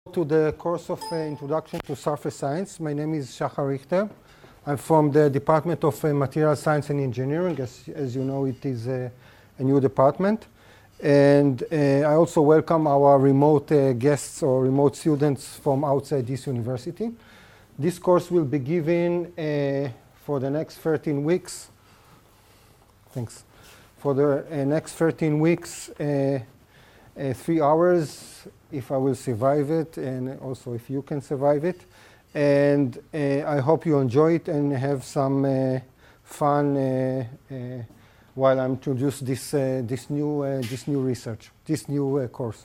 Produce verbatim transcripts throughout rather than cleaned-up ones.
To the course of uh, Introduction to Surface Science. My name is Shachar Richter. I'm from the Department of uh, Material Science and Engineering. As, as you know, it is uh, a new department. And uh, I also welcome our remote uh, guests or remote students from outside this university. This course will be given uh, for the next thirteen weeks. Thanks. For the uh, next thirteen weeks, uh, uh, three hours, if I will survive it, and also if you can survive it. And uh, I hope you enjoy it and have some uh, fun uh, uh, while I introduce this uh, this new uh, this new research, this new uh, course.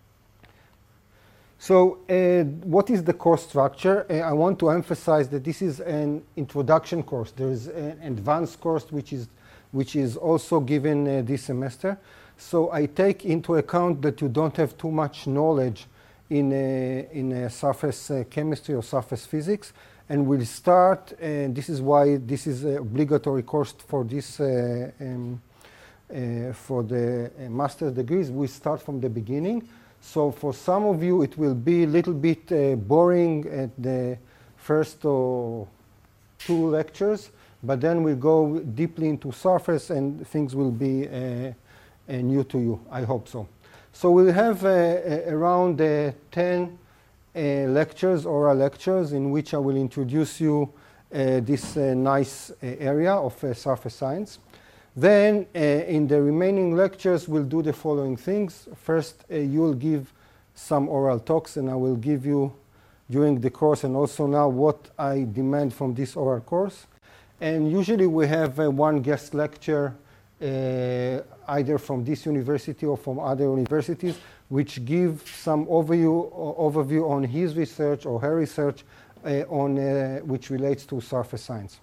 So, uh, what is the course structure? Uh, I want to emphasize that this is an introduction course. There is an advanced course which is which is also given uh, this semester. So I take into account that you don't have too much knowledge in a, in a surface uh, chemistry or surface physics, and we'll start, and this is why this is an obligatory course for this uh, um, uh, for the uh, master's degrees. We start from the beginning. So for some of you it will be a little bit uh, boring at the first or two lectures, but then we'll go deeply into surface and things will be uh, Uh, new to you, I hope so. So we'll have uh, uh, around uh, ten uh, lectures, oral lectures, in which I will introduce you uh, this uh, nice uh, area of uh, surface science. Then uh, in the remaining lectures, we'll do the following things. First, uh, you'll give some oral talks, and I will give you during the course and also now what I demand from this oral course. And usually we have uh, one guest lecture Uh, either from this university or from other universities, which give some overview, overview on his research or her research uh, on, uh, which relates to surface science.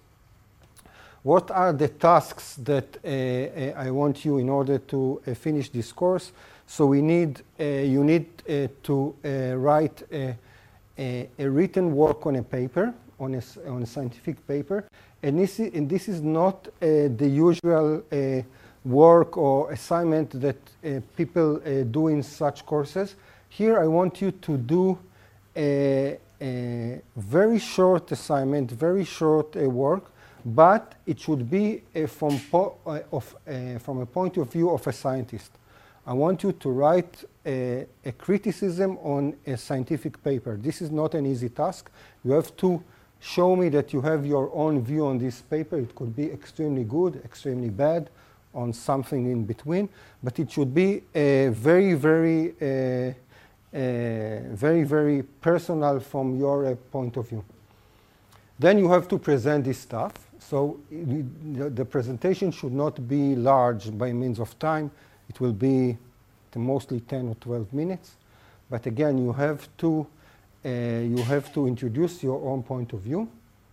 What are the tasks that uh, uh, I want you in order to uh, finish this course? So we need, uh, you need uh, to uh, write a, a, a written work on a paper, on a, on a scientific paper. And this, is, and this is not uh, the usual uh, work or assignment that uh, people uh, do in such courses. Here I want you to do a, a very short assignment, very short uh, work, but it should be uh, from, po uh, of, uh, from a point of view of a scientist. I want you to write a, a criticism on a scientific paper. This is not an easy task. You have to show me that you have your own view on this paper. It could be extremely good, extremely bad, on something in between, but it should be a very, very, uh, uh, very, very personal from your uh, point of view. Then you have to present this stuff. So the, the presentation should not be large by means of time. It will be mostly ten or twelve minutes. But again, you have to Uh, you have to introduce your own point of view.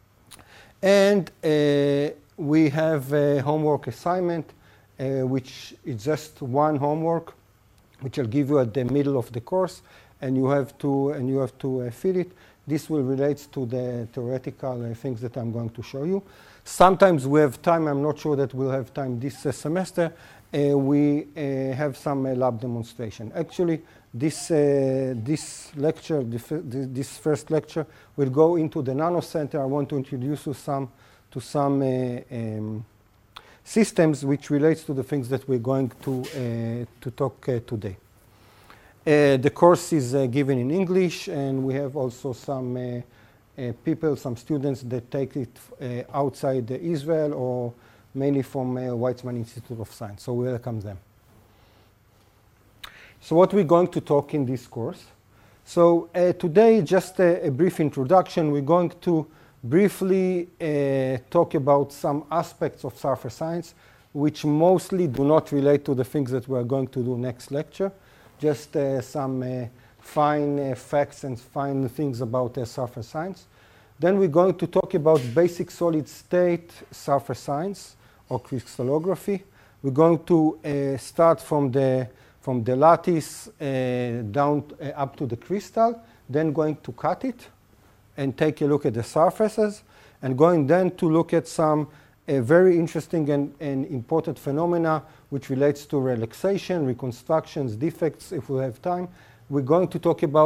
And uh, we have a homework assignment, uh, which is just one homework, which I'll give you at the middle of the course, and you have to, and you have to uh, fill it. This will relate to the theoretical uh, things that I'm going to show you. Sometimes we have time. I'm not sure that we'll have time this uh, semester. Uh, we uh, have some uh, lab demonstration. Actually, this uh, this lecture, this first lecture, will go into the Nano Center. I want to introduce you some to some uh, um, systems which relates to the things that we're going to uh, to talk uh, today. Uh, the course is uh, given in English, and we have also some uh, uh, people, some students that take it uh, outside uh, Israel or mainly from uh, Weizmann Institute of Science. So we welcome them. So what we're going to talk in this course. So uh, today, just a, a brief introduction. We're going to briefly uh, talk about some aspects of surface science, which mostly do not relate to the things that we're going to do next lecture. Just uh, some uh, fine uh, facts and fine things about uh, surface science. Then we're going to talk about basic solid state surface science or crystallography. We're going to uh, start from the from the lattice uh, down uh, up to the crystal, then going to cut it and take a look at the surfaces, and going then to look at some uh, very interesting and, and important phenomena which relates to relaxation, reconstructions, defects, if we have time. We're going to talk about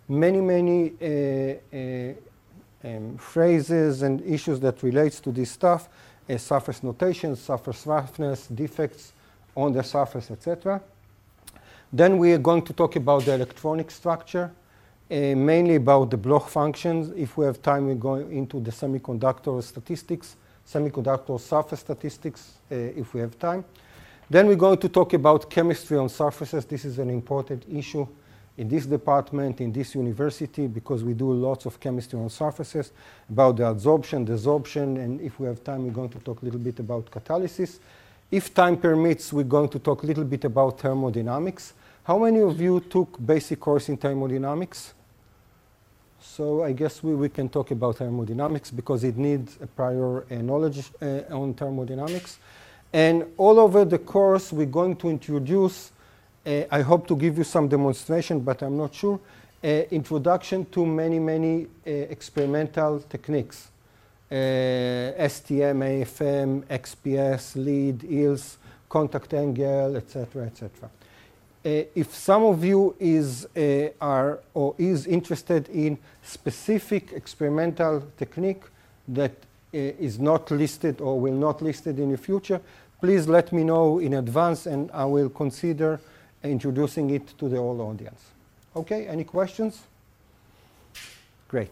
many, many uh, uh, um, phrases and issues that relates to this stuff, uh, surface notation, surface roughness, defects on the surface, et cetera. Then we are going to talk about the electronic structure, uh, mainly about the Bloch functions. If we have time, we go into the semiconductor statistics, semiconductor surface statistics, uh, if we have time. Then we're going to talk about chemistry on surfaces. This is an important issue in this department, in this university, because we do lots of chemistry on surfaces, about the adsorption, desorption, and if we have time, we're going to talk a little bit about catalysis. If time permits, we're going to talk a little bit about thermodynamics. How many of you took basic course in thermodynamics? So I guess we, we can talk about thermodynamics because it needs a prior uh, knowledge uh, on thermodynamics. And all over the course, we're going to introduce, uh, I hope to give you some demonstration, but I'm not sure, uh, introduction to many, many uh, experimental techniques. Uh, S T M, A F M, X P S, lead, I L S, contact angle, et cetera, et cetera. Uh, if some of you is, uh, are or is interested in specific experimental technique that uh, is not listed or will not listed in the future, please let me know in advance and I will consider introducing it to the whole audience. Okay, any questions? Great.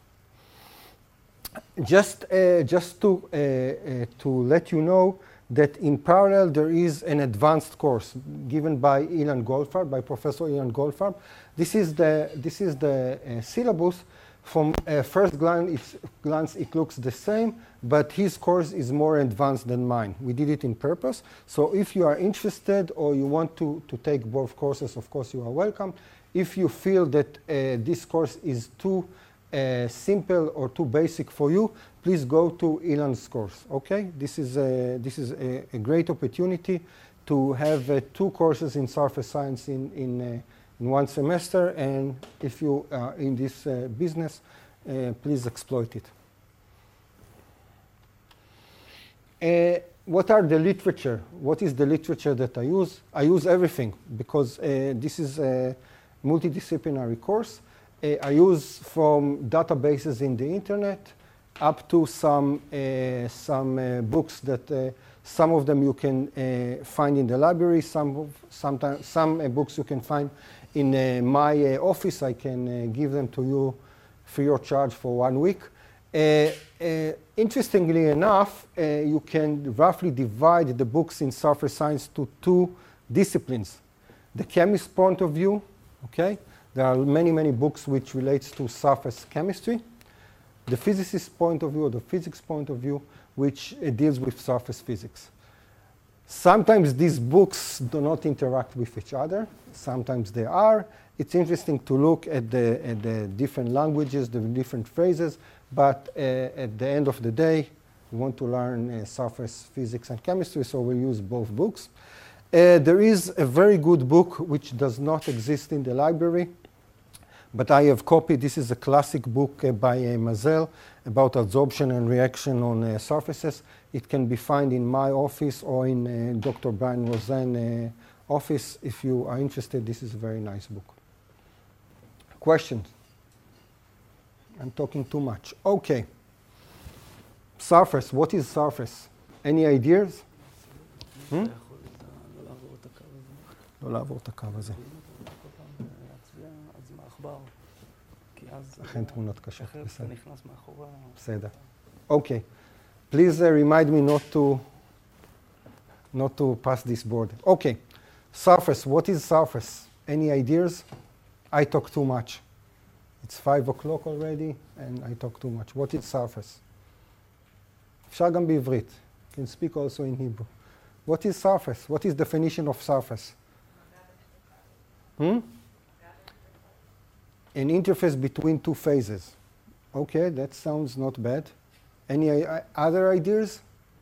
Just, uh, just to, uh, uh, to let you know that in parallel there is an advanced course given by Ilan Goldfarb, by Professor Ilan Goldfarb. This is the, this is the uh, syllabus. From uh, first glance, glance, it looks the same, but his course is more advanced than mine. We did it in purpose. So if you are interested or you want to, to take both courses, of course, you are welcome. If you feel that uh, this course is too uh, simple or too basic for you, please go to Ilan's course, okay? This is a, this is a, a great opportunity to have uh, two courses in surface science in, in, uh, in one semester, and if you are in this uh, business, uh, please exploit it. Uh, what are the literature? What is the literature that I use? I use everything because uh, this is a multidisciplinary course. Uh, I use from databases in the internet up to some, uh, some uh, books that uh, some of them you can uh, find in the library, some, of, sometimes, some uh, books you can find in uh, my uh, office. I can uh, give them to you free of charge for one week. Uh, uh, interestingly enough, uh, you can roughly divide the books in surface science to two disciplines. The chemist point of view, okay? There are many, many books which relates to surface chemistry. The physicist point of view, or the physics point of view, which uh, deals with surface physics. Sometimes these books do not interact with each other. Sometimes they are. It's interesting to look at the, at the different languages, the different phrases, but uh, at the end of the day, we want to learn uh, surface physics and chemistry, so we'll use both books. Uh, there is a very good book which does not exist in the library, but I have copied. This is a classic book uh, by uh, Mazel about adsorption and reaction on uh, surfaces. It can be found in my office or in uh, Doctor Brian Rosen uh, office. If you are interested, this is a very nice book. Questions? I'm talking too much. Okay. Surface. What is surface? Any ideas? Hmm? לא לעבור את הקו הזה. לכן תמונות קשות. בסדר. Okay. Please uh, remind me not to not to pass this board. Okay. Surface. What is surface? Any ideas? I talk too much. It's five o'clock already, and I talk too much. What is surface? אפשר גם בעברית. You can speak also in Hebrew. What is surface? What is definition of surface? Hmm? An interface between two phases. Okay, that sounds not bad. Any uh, other ideas?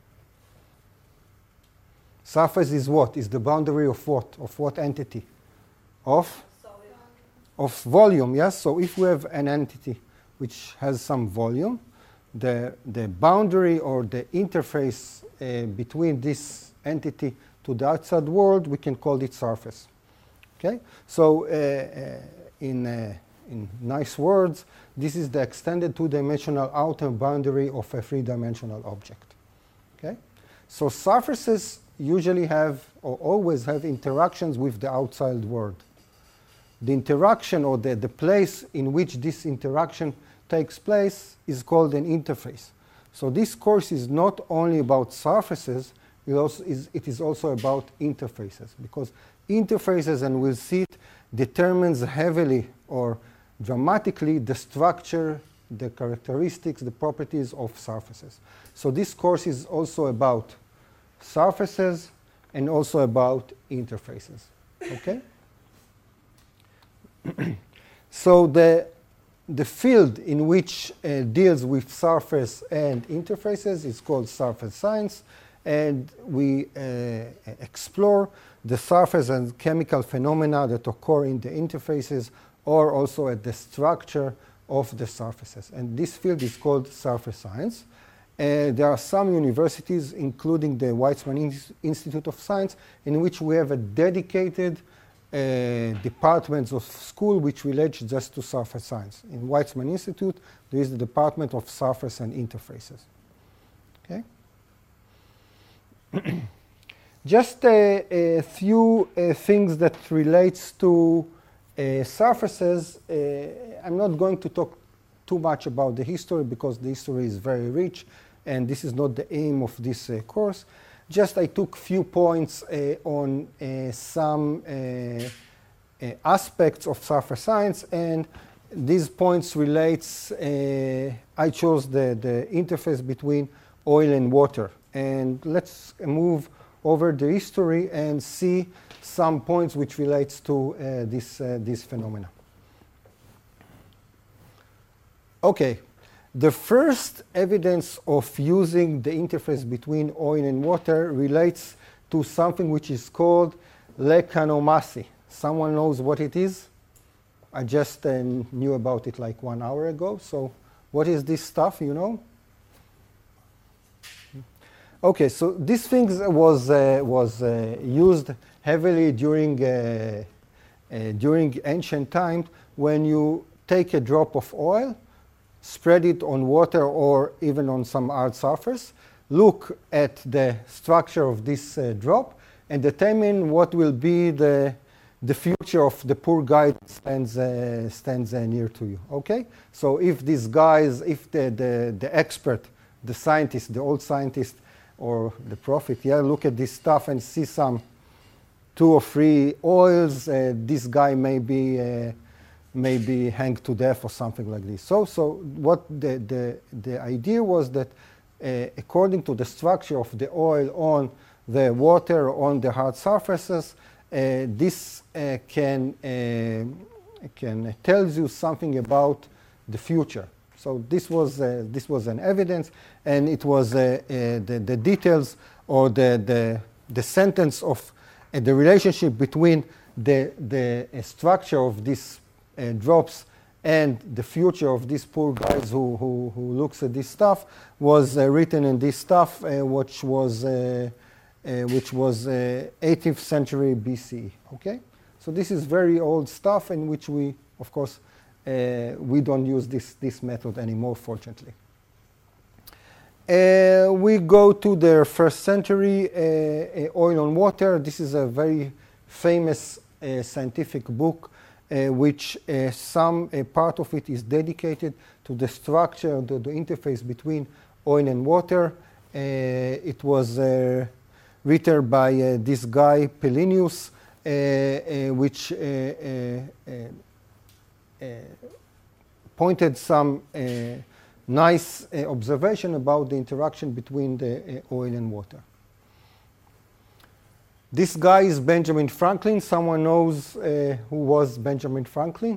Surface is what? Is the boundary of what? Of what entity? Of? Solid. Of volume, yes? So if we have an entity which has some volume, the, the boundary or the interface uh, between this entity to the outside world, we can call it surface. Okay? So uh, uh, in, uh, in nice words, this is the extended two-dimensional outer boundary of a three-dimensional object. Okay? So surfaces usually have, or always have, interactions with the outside world. The interaction, or the, the place in which this interaction takes place, is called an interface. So this course is not only about surfaces, it, also is, it is also about interfaces, because interfaces, and we'll see it, determines heavily or dramatically the structure, the characteristics, the properties of surfaces. So this course is also about surfaces and also about interfaces. Okay? So the, the field in which uh, deals with surface and interfaces is called surface science, and we uh, explore the surface and chemical phenomena that occur in the interfaces, or also at the structure of the surfaces. And this field is called surface science. Uh, there are some universities, including the Weizmann Institute of Science, in which we have a dedicated uh, departments of school which relates just to surface science. In Weizmann Institute, there is the Department of Surface and Interfaces. Okay? Just a, a few uh, things that relates to uh, surfaces. Uh, I'm not going to talk too much about the history, because the history is very rich, and this is not the aim of this uh, course. Just I took few points uh, on uh, some uh, uh, aspects of surface science, and these points relates, uh, I chose the, the interface between oil and water. And let's move over the history and see some points which relates to uh, this, uh, this phenomena. Okay, the first evidence of using the interface between oil and water relates to something which is called lekanomasy. Someone knows what it is? I just uh, knew about it like one hour ago. So what is this stuff, you know? Okay, so this thing was, uh, was uh, used heavily during, uh, uh, during ancient times, when you take a drop of oil, spread it on water or even on some hard surface, look at the structure of this uh, drop, and determine what will be the, the future of the poor guy that stands, uh, stands uh, near to you. Okay? So if these guys, if the, the, the expert, the scientist, the old scientist, or the prophet, yeah, look at this stuff and see some two or three oils, uh, this guy may be, uh, may be hanged to death or something like this. So, so what the, the, the idea was that uh, according to the structure of the oil on the water, on the hard surfaces, uh, this uh, can, uh, can tells you something about the future. So this was, uh, this was an evidence, and it was uh, uh, the, the details, or the, the, the sentence of uh, the relationship between the, the uh, structure of these uh, drops and the future of these poor guys who, who, who looks at this stuff was uh, written in this stuff, uh, which was, uh, uh, which was uh, eighteenth century B C E. Okay? So this is very old stuff, in which we, of course, Uh, we don't use this, this method anymore, fortunately. Uh, we go to the first century, uh, uh, Oil on Water. This is a very famous uh, scientific book, uh, which uh, some uh, part of it is dedicated to the structure, the, the interface between oil and water. Uh, it was uh, written by uh, this guy, Pellinius, uh, uh, which uh, uh, uh, Uh, pointed some uh, nice uh, observation about the interaction between the uh, oil and water. This guy is Benjamin Franklin. Someone knows uh, who was Benjamin Franklin?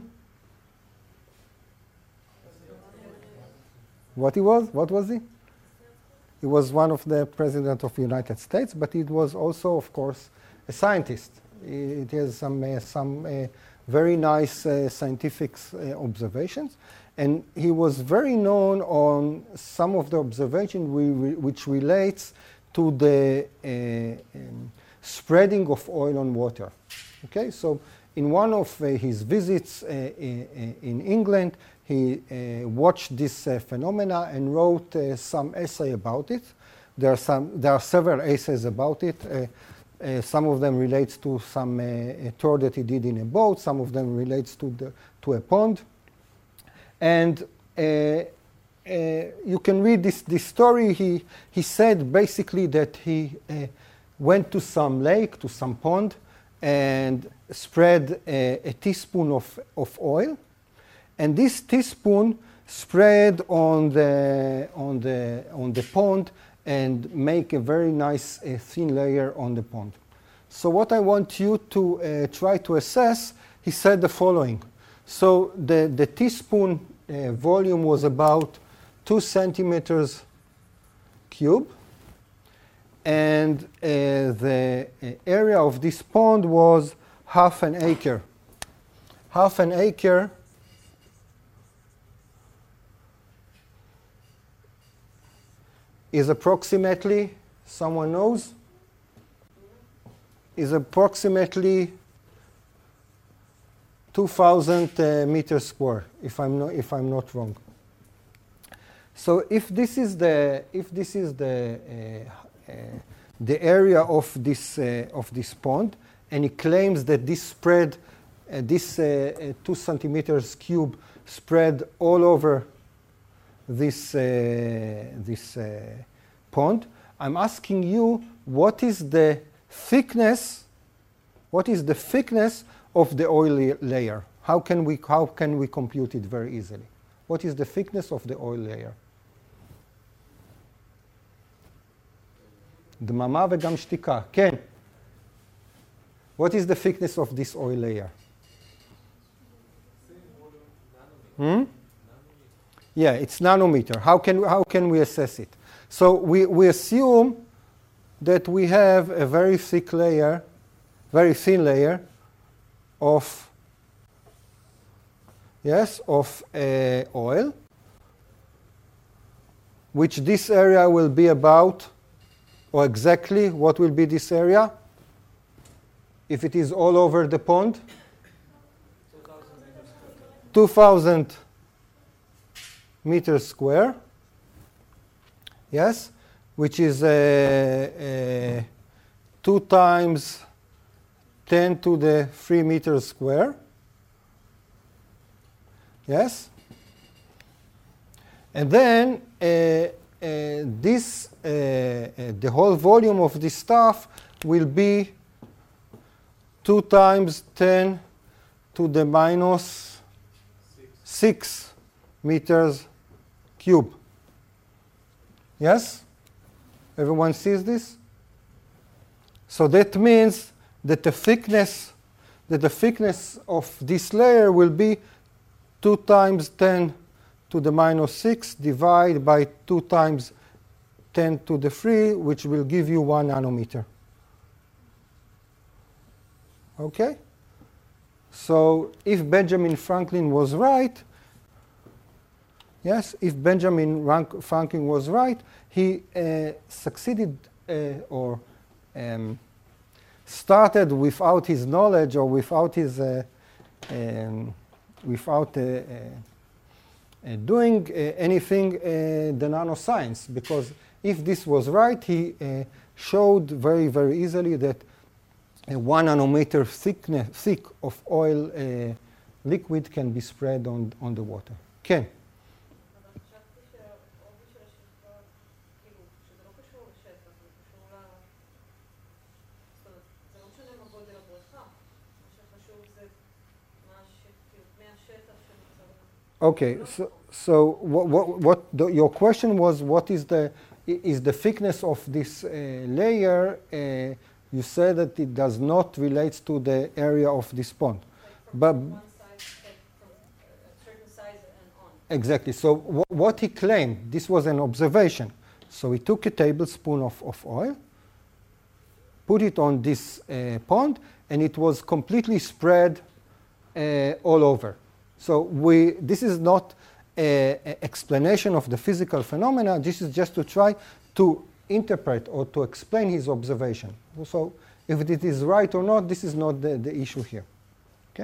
What he was? What was he? He was one of the presidents of the United States, but he was also, of course, a scientist. It has some, uh, some uh, very nice uh, scientific uh, observations, and he was very known on some of the observation we re which relates to the uh, um, spreading of oil on water. Okay, so in one of uh, his visits uh, in, in England, he uh, watched this uh, phenomena and wrote uh, some essay about it. There are, some, there are several essays about it. Uh, uh, some of them relates to some uh, a tour that he did in a boat. Some of them relates to, the, to a pond. And uh, uh, you can read this, this story. He, he said basically that he uh, went to some lake, to some pond, and spread a, a teaspoon of, of oil. And this teaspoon spread on the, on the, on the pond and make a very nice uh, thin layer on the pond. So what I want you to uh, try to assess, he said the following. So the, the teaspoon uh, volume was about two centimeters cube. And uh, the uh, area of this pond was half an acre. Half an acre is approximately, someone knows, is approximately two thousand uh, meters square, if I'm not, if I'm not wrong. So if this is the, if this is the, uh, uh, the area of this, uh, of this pond, and he claims that this spread, uh, this uh, uh, two centimeters cube spread all over this, uh, this uh, pond, I'm asking you what is the thickness, what is the thickness of the oil layer? How can we, how can we compute it very easily? What is the thickness of the oil layer? דממה וגם שתיקה. כן. What is the thickness of this oil layer? Hmm? Yeah, it's nanometer. How can, how can we assess it? So we, we assume that we have a very thick layer, very thin layer of, yes, of uh, oil, which this area will be about, or exactly what will be this area? If it is all over the pond? two thousand meters square, yes, which is uh, uh, two times ten to the three meters square, yes, and then uh, uh, this, uh, uh, the whole volume of this stuff will be two times ten to the minus six meters cube. Yes? Everyone sees this? So that means that the thickness, that the thickness of this layer will be two times ten to the minus six divided by two times ten to the three, which will give you one nanometer. Okay? So if Benjamin Franklin was right, yes, if Benjamin Rank Franklin was right, he uh, succeeded uh, or um, started without his knowledge or without his, uh, um, without uh, uh, uh, doing uh, anything uh, the nanoscience. Because if this was right, he uh, showed very, very easily that a one nanometer thickness, thick of oil uh, liquid can be spread on, on the water. Ken? Okay, so, so what, what, what the, your question was, what is the, is the thickness of this uh, layer? Uh, you said that it does not relate to the area of this pond. But one size, from a certain size and on. Exactly. So wh what he claimed, this was an observation. So he took a tablespoon of, of oil, put it on this uh, pond, and it was completely spread uh, all over. So we, this is not an explanation of the physical phenomena. This is just to try to interpret or to explain his observation. So if it is right or not, this is not the, the issue here.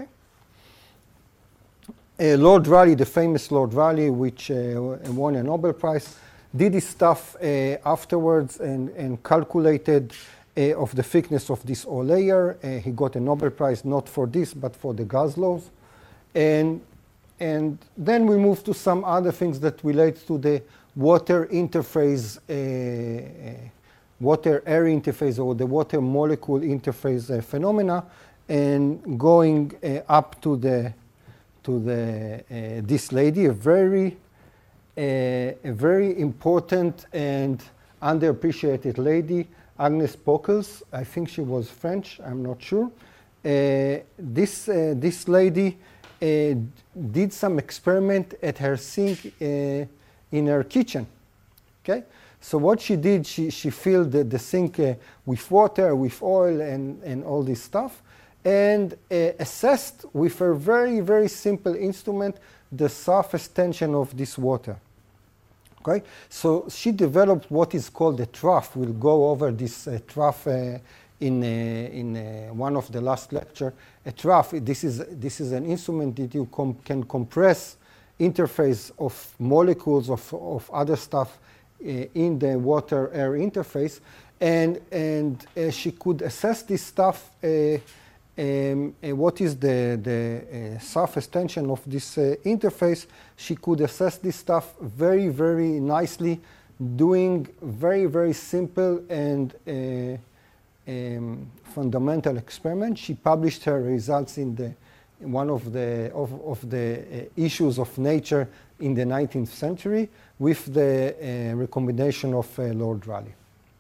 uh, Lord Rayleigh, the famous Lord Rayleigh, which uh, won a Nobel Prize, did his stuff uh, afterwards and, and calculated uh, of the thickness of this O layer. Uh, he got a Nobel Prize not for this, but for the gas laws. And, and then we move to some other things that relate to the water interface, uh, water-air interface, or the water molecule interface uh, phenomena, and going uh, up to the to the uh, this lady, a very uh, a very important and underappreciated lady, Agnes Pockels. I think she was French. I'm not sure. Uh, this uh, this lady uh, did some experiment at her sink uh, in her kitchen. Okay. So what she did, she, she filled the, the sink uh, with water, with oil, and, and all this stuff, and uh, assessed with a very, very simple instrument the surface tension of this water. Okay? So she developed what is called a trough. We'll go over this uh, trough uh, in, uh, in uh, one of the last lecture. A trough, this is, this is an instrument that you com can compress interface of molecules of, of other stuff in the water-air interface, and, and uh, she could assess this stuff, uh, um, uh, what is the, the uh, surface tension of this uh, interface. She could assess this stuff very, very nicely, doing very, very simple and uh, um, fundamental experiments. She published her results in the in one of the, of, of the uh, issues of Nature in the nineteenth century, with the uh, recommendation of uh, Lord Rayleigh.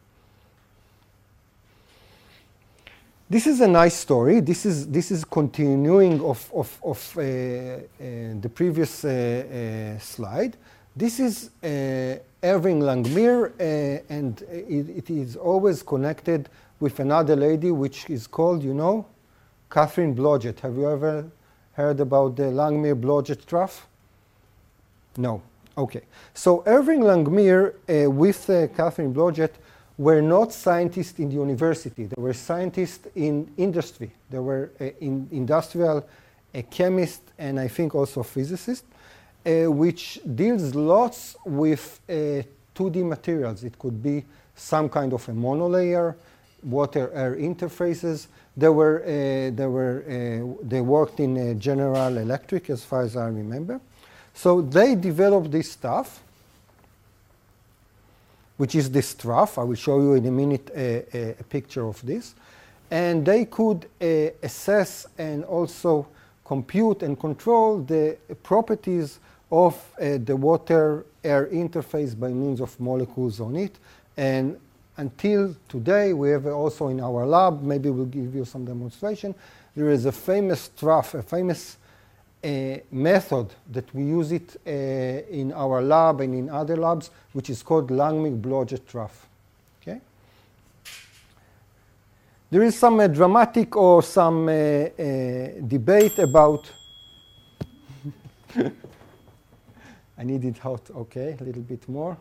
This is a nice story. This is, this is continuing of, of, of uh, uh, the previous uh, uh, slide. This is uh, Irving Langmuir, uh, and it, it is always connected with another lady, which is called, you know, Catherine Blodgett. Have you ever heard about the Langmuir-Blodgett trough? No. Okay. So Irving Langmuir uh, with uh, Catherine Blodgett were not scientists in the university. They were scientists in industry. They were uh, in industrial uh, chemists, and I think also physicists, uh, which deals lots with uh, two D materials. It could be some kind of a monolayer, water-air interfaces. They were, uh, they were, uh, they worked in uh, General Electric, as far as I remember. So they developed this stuff, which is this trough. I will show you in a minute a, a, a picture of this. And they could uh, assess and also compute and control the properties of uh, the water-air interface by means of molecules on it. And until today, we have also in our lab, maybe we'll give you some demonstration, there is a famous trough, a famous uh, method that we use it uh, in our lab and in other labs, which is called Langmuir-Blodgett trough. Okay? There is some uh, dramatic or some uh, uh, debate about, I need it hot, okay, a little bit more.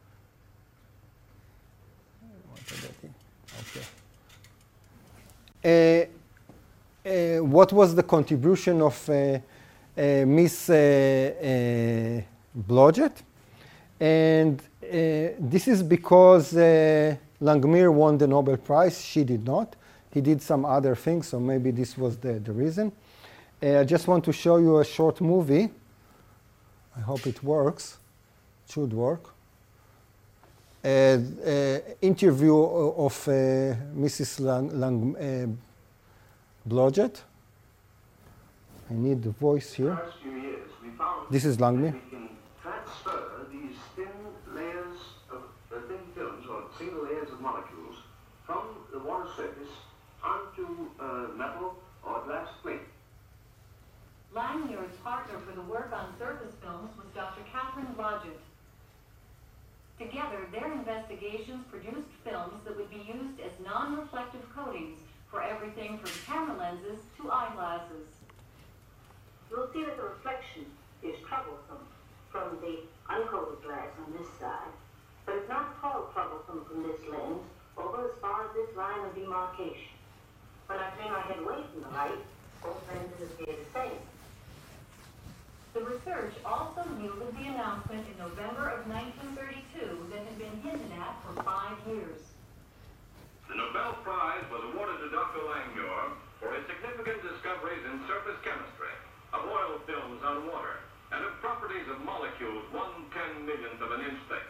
Okay. Uh, uh, what was the contribution of uh, uh, Miss uh, uh, Blodgett? And uh, this is because uh, Langmuir won the Nobel Prize. She did not. He did some other things, so maybe this was the, the reason. Uh, I just want to show you a short movie. I hope it works. It should work. Uh, uh, interview of uh, Missus Lang, Lang, uh, Blodgett. I need the voice here. Years, we found this is Langmuir. we can transfer these thin layers of uh, thin films or single layers of molecules from the water surface onto uh, metal or glass plate. Langmuir's partner for the work on surface films was Doctor Catherine Blodgett. Together, their investigations produced films that would be used as non-reflective coatings for everything from camera lenses to eyeglasses. You'll see that the reflection is troublesome from the uncoated glass on this side, but it's not at all troublesome from this lens, over as far as this line of demarcation. When I turn my head away from the light, both lenses appear the same. The research also yielded the announcement in November of nineteen thirty-two that had been hinted at for five years. The Nobel Prize was awarded to Doctor Langmuir for his significant discoveries in surface chemistry, of oil films on water, and of properties of molecules one ten millionth of an inch thick.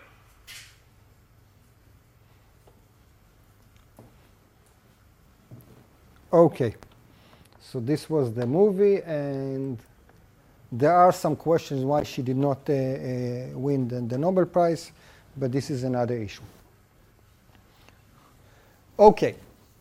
Okay, so this was the movie, and there are some questions why she did not uh, uh, win the, the Nobel Prize, but this is another issue. Okay,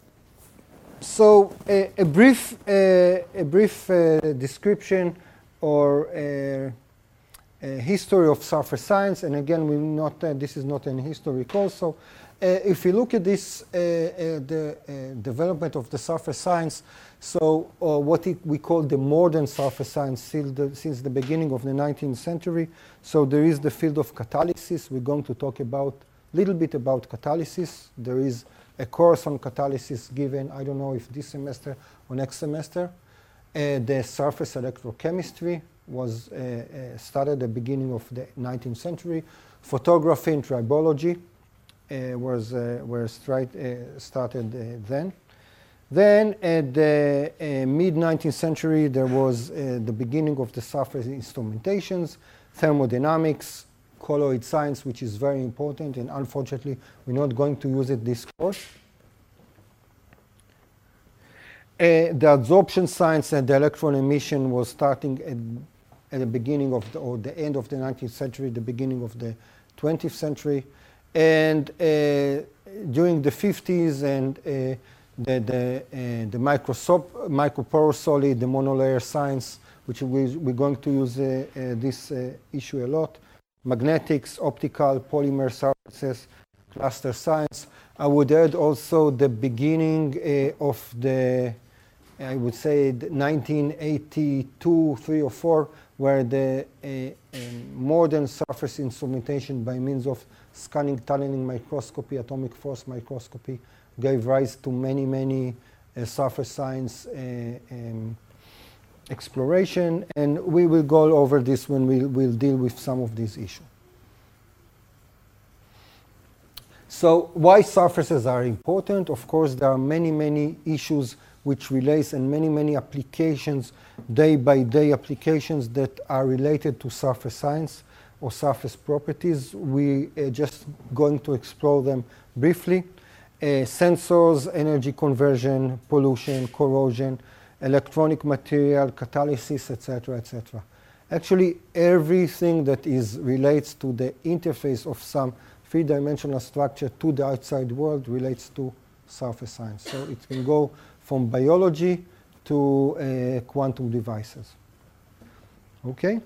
so a, a brief, uh, a brief uh, description or a, a history of surface science, and again, we not uh, this is not an history course. So, uh, if you look at this, uh, uh, the uh, development of the surface science, so uh, what it, we call the modern surface science since the, since the beginning of the nineteenth century. So there is the field of catalysis. We're going to talk about a little bit about catalysis. There is a course on catalysis given, I don't know if this semester or next semester. Uh, the surface electrochemistry was uh, uh, started at the beginning of the nineteenth century. Photography and tribology uh, was uh, were straight, uh, started uh, then. Then at the uh, mid nineteenth century, there was uh, the beginning of the surface instrumentations, thermodynamics, colloid science, which is very important, and unfortunately, we're not going to use it this course. Uh, the absorption science and the electron emission was starting at, at the beginning of the, or the end of the nineteenth century, the beginning of the twentieth century. And uh, during the fifties and uh, the, the, uh, the microsop, microporous solid, the monolayer science, which we, we're going to use uh, uh, this uh, issue a lot, magnetics, optical, polymer surfaces, cluster science. I would add also the beginning uh, of the, I would say, the nineteen eighty-two, three or four, where the uh, um, modern surface instrumentation by means of scanning tunneling microscopy, atomic force microscopy, gave rise to many, many uh, surface science uh, um, exploration, and we will go over this when we will deal with some of these issues. So why surfaces are important? Of course, there are many, many issues which relates and many, many applications, day-by-day applications that are related to surface science or surface properties. We are just going to explore them briefly. Uh, sensors, energy conversion, pollution, corrosion, electronic material, catalysis, et cetera, et cetera. Actually, everything that is relates to the interface of some three-dimensional structure to the outside world relates to surface science. So it can go from biology to uh, quantum devices. Okay?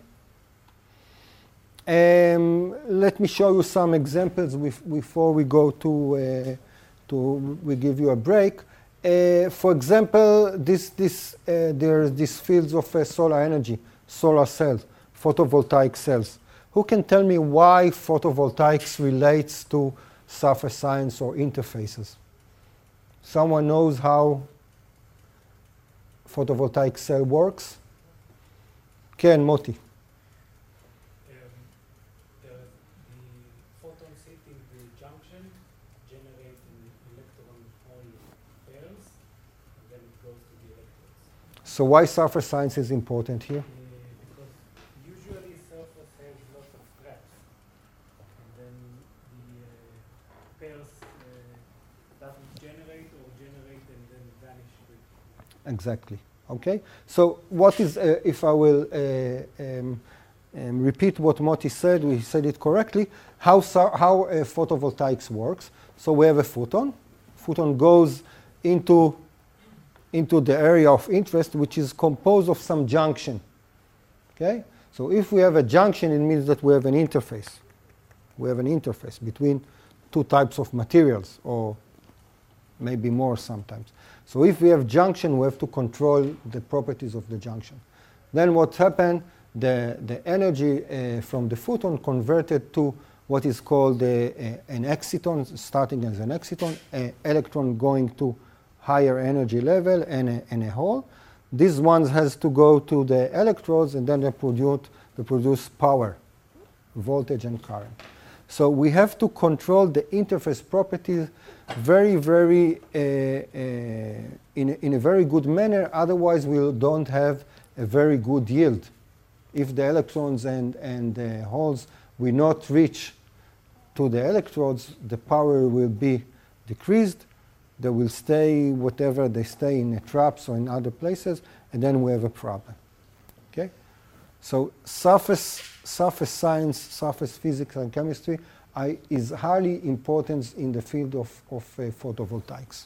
Um, let me show you some examples with, before we go to, uh, to, we give you a break. Uh, for example, this, this, uh, there's these fields of uh, solar energy, solar cells, photovoltaic cells. Who can tell me why photovoltaics relates to surface science or interfaces? Someone knows how photovoltaic cell works? Ken, Moti. Um, the, the photons hitting the junction generate an electron-hole pairs, and then it goes to the electrodes. So why surface science is important here? Uh, because usually surface has lots of traps, and then the uh, pairs uh, doesn't generate or generate and then vanish with. Exactly. Okay. So what is, uh, if I will uh, um, um, repeat what Moti said, we said it correctly, how, how uh, photovoltaics works. So we have a photon. Photon goes into, into the area of interest, which is composed of some junction. Okay. So if we have a junction, it means that we have an interface. We have an interface between two types of materials, or maybe more sometimes. So if we have junction, we have to control the properties of the junction. Then what happened, the, the energy uh, from the photon converted to what is called uh, uh, an exciton, starting as an exciton, an electron going to higher energy level and a, and a hole. These ones has to go to the electrodes, and then they produce, to produce power, voltage and current. So we have to control the interface properties very, very, uh, uh, in, a, in a very good manner, otherwise we don't have a very good yield. If the electrons and, and the holes will not reach to the electrodes, the power will be decreased. They will stay whatever they stay in the traps or in other places, and then we have a problem. Okay? So surface, surface science, surface physics and chemistry I, is highly important in the field of, of uh, photovoltaics.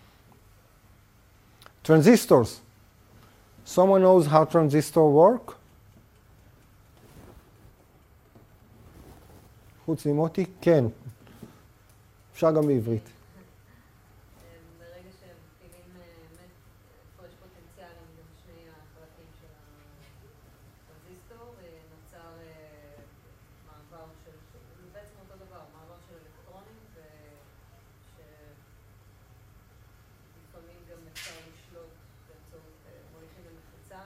Transistors. Someone knows how transistors work? חוץ ממוטי? כן. אפשר גם בעברית. ברגע שהם מפעילים, איפה יש פוטנציאלים בין שני החלקים של הטרנזיסטור, נוצר מעבר של, זה בעצם אותו דבר, מעבר של אלקטרונים, ושלפעמים גם אפשר לשלוט באמצעות מוליכים למחיצה,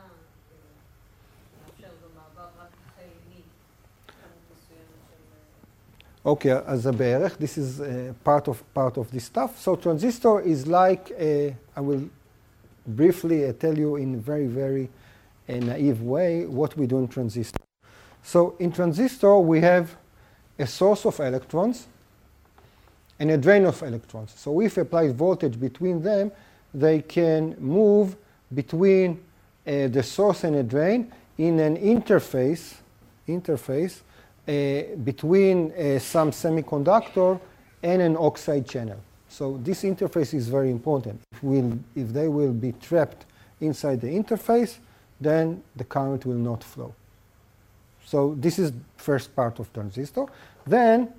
מאפשר זו מעבר רק חייני, כמות מסוימת של... Okay, as a בערך, this is uh, part of part of this stuff. So transistor is like, a, I will briefly uh, tell you in a very, very uh, naive way what we do in transistor. So in transistor, we have a source of electrons and a drain of electrons. So if applied voltage between them, they can move between uh, the source and a drain in an interface, interface Uh, between uh, some semiconductor and an oxide channel. So this interface is very important. If, we'll, if they will be trapped inside the interface, then the current will not flow. So this is first part of transistor. Then,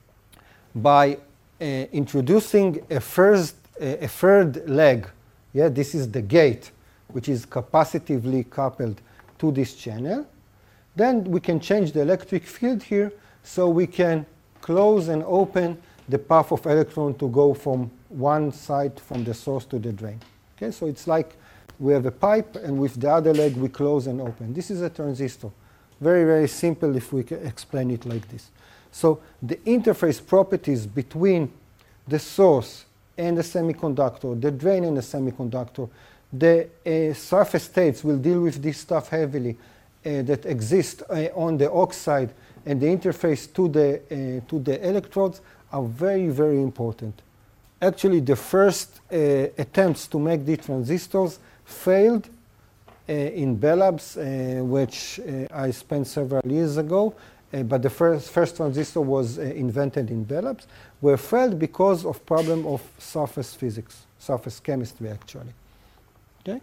by uh, introducing a first, uh, a third leg, yeah, this is the gate, which is capacitively coupled to this channel. Then we can change the electric field here, so we can close and open the path of electron to go from one side, from the source to the drain. Okay, so it's like we have a pipe, and with the other leg we close and open. This is a transistor. Very, very simple if we can explain it like this. So the interface properties between the source and the semiconductor, the drain and the semiconductor, the uh, surface states will deal with this stuff heavily. Uh, that exist uh, on the oxide and the interface to the, uh, to the electrodes are very, very important. Actually, the first uh, attempts to make the transistors failed uh, in Bell Labs, uh, which uh, I spent several years ago, uh, but the first, first transistor was uh, invented in Bell Labs, were failed because of problem of surface physics, surface chemistry actually. Okay?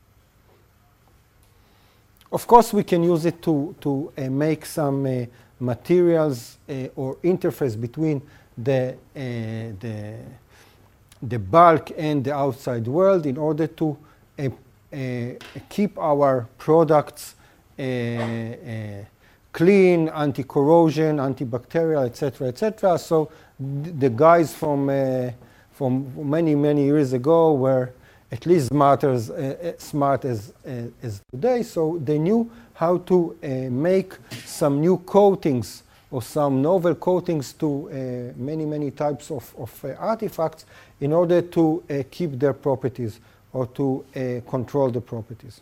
Of course, we can use it to, to uh, make some uh, materials uh, or interface between the, uh, the, the bulk and the outside world in order to uh, uh, keep our products uh, uh, clean, anti-corrosion, antibacterial, et cetera, et cetera. So th the guys from, uh, from many, many years ago were at least smart as, uh, smart as, uh, as today, so they knew how to uh, make some new coatings or some novel coatings to uh, many, many types of, of uh, artifacts in order to uh, keep their properties or to uh, control the properties.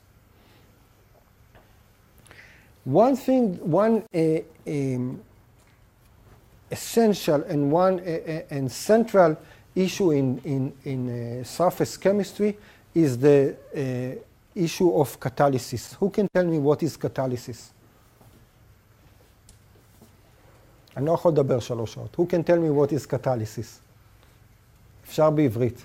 One thing, one uh, um, essential and one uh, uh, and central issue in, in, in uh, surface chemistry is the uh, issue of catalysis. Who can tell me what is catalysis? אני לא יכול לדבר שלוש שעות. Who can tell me what is catalysis? אפשר בעברית.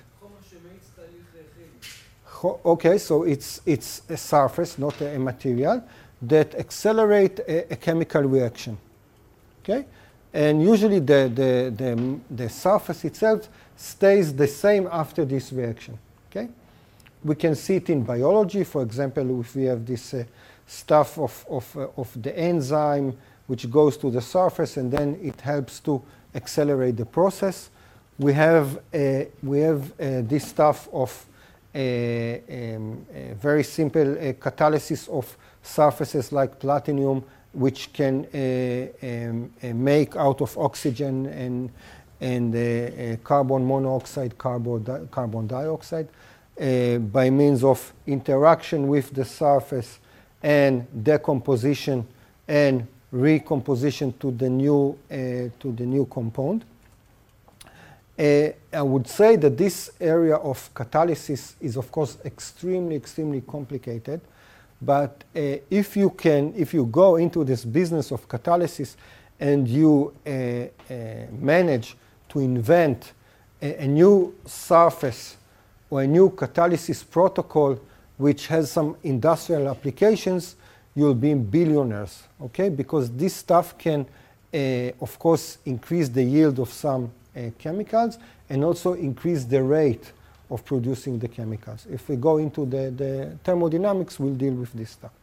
Okay, so it's, it's a surface, not a, a material, that accelerate a, a chemical reaction. Okay? And usually the, the, the, the surface itself stays the same after this reaction. Okay? We can see it in biology. For example, if we have this uh, stuff of, of, uh, of the enzyme which goes to the surface and then it helps to accelerate the process. We have, uh, we have uh, this stuff of uh, um, a very simple uh, catalysis of surfaces like platinum which can uh, um, uh, make out of oxygen and, and uh, uh, carbon monoxide, carbon, di carbon dioxide, uh, by means of interaction with the surface and decomposition and recomposition to the new, uh, to the new compound. Uh, I would say that this area of catalysis is, of course, extremely, extremely complicated. But uh, if you can, if you go into this business of catalysis and you uh, uh, manage to invent a, a new surface or a new catalysis protocol which has some industrial applications, you'll be billionaires, okay? Because this stuff can, uh, of course, increase the yield of some uh, chemicals and also increase the rate of producing the chemicals. If we go into the, the thermodynamics, we'll deal with this stuff.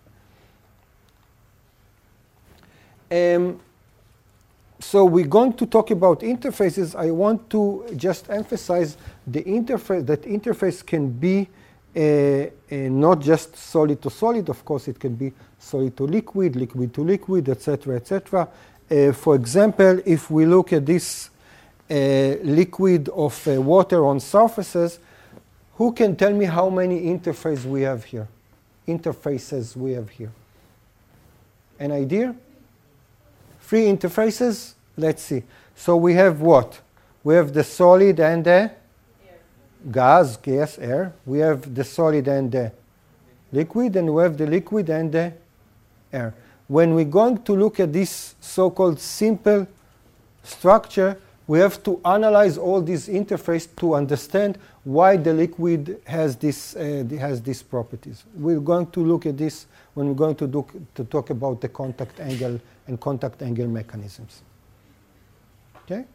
Um, so we're going to talk about interfaces. I want to just emphasize the interface, that interface can be uh, uh, not just solid to solid. Of course, it can be solid to liquid, liquid to liquid, et cetera, et cetera. Uh, for example, if we look at this uh, liquid of uh, water on surfaces, who can tell me how many interfaces we have here? Interfaces we have here. An idea? Three interfaces? Let's see. So we have what? We have the solid and the air. Gas, gas, air. We have the solid and the liquid, and we have the liquid and the air. When we're going to look at this so-called simple structure, we have to analyze all these interfaces to understand why the liquid has this uh, has these properties. We're going to look at this when we're going to, do, to talk about the contact angle and contact angle mechanisms. Okay?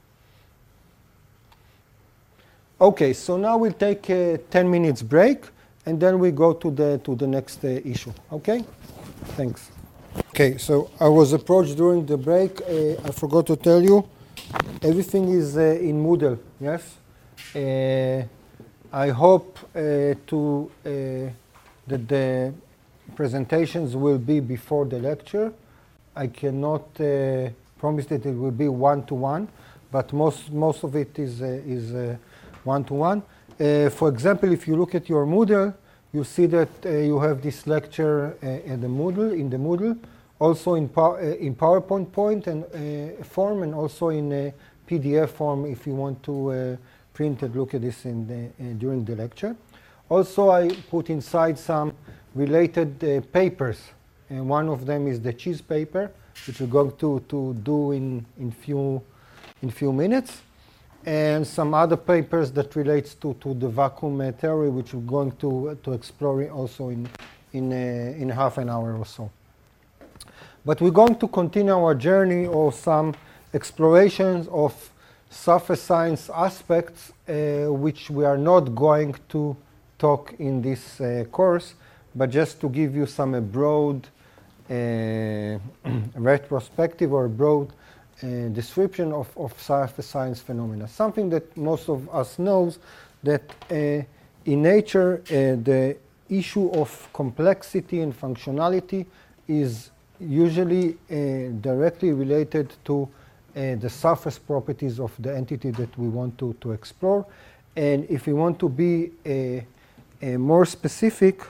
Okay, so now we'll take a ten minutes break, and then we go to the, to the next uh, issue. Okay? Thanks. Okay, so I was approached during the break. Uh, I forgot to tell you. Everything is uh, in Moodle, yes? Uh, I hope uh, to, uh, that the presentations will be before the lecture. I cannot uh, promise that it will be one-to-one, but most, most of it is, uh, is uh, one-to-one. Uh, for example, if you look at your Moodle, you see that uh, you have this lecture uh, in the Moodle, in the Moodle. Also in, pow uh, in PowerPoint point and uh, form, and also in a P D F form if you want to uh, print and look at this in the, uh, during the lecture. Also, I put inside some related uh, papers, and one of them is the cheese paper, which we're going to, to do in in few in few minutes, and some other papers that relates to to the vacuum uh, theory, which we're going to to explore also in in uh, in half an hour or so. But we're going to continue our journey of some explorations of surface science aspects, uh, which we are not going to talk in this uh, course, but just to give you some uh, broad uh, retrospective or broad uh, description of, of surface science phenomena. Something that most of us knows, that uh, in nature uh, the issue of complexity and functionality is usually uh, directly related to uh, the surface properties of the entity that we want to, to explore. And if we want to be a, a more specific,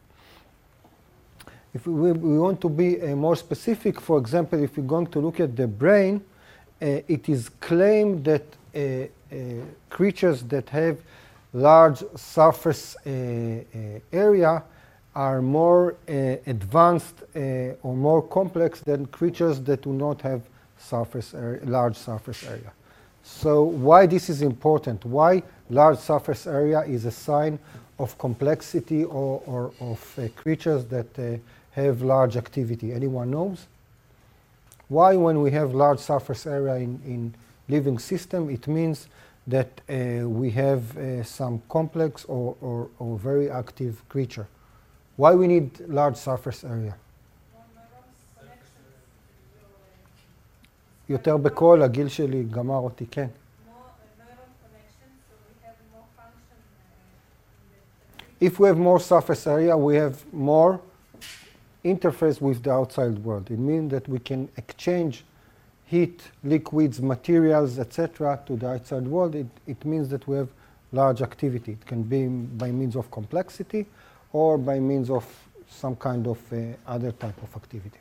if we, we want to be a more specific, for example, if we're going to look at the brain, uh, it is claimed that uh, uh, creatures that have large surface uh, uh, area are more uh, advanced uh, or more complex than creatures that do not have surface area, large surface area. So why this is important? Why large surface area is a sign of complexity or, or of uh, creatures that uh, have large activity? Anyone knows? Why when we have large surface area in, in living system, it means that uh, we have uh, some complex or, or, or very active creature. Why we need large surface area? יותר בקול, הגיל שלי גמר אותי, כן. If we have more surface area, we have more interface with the outside world. It means that we can exchange heat, liquids, materials, et cetera to the outside world. It, it means that we have large activity. It can be by means of complexity or by means of some kind of uh, other type of activity.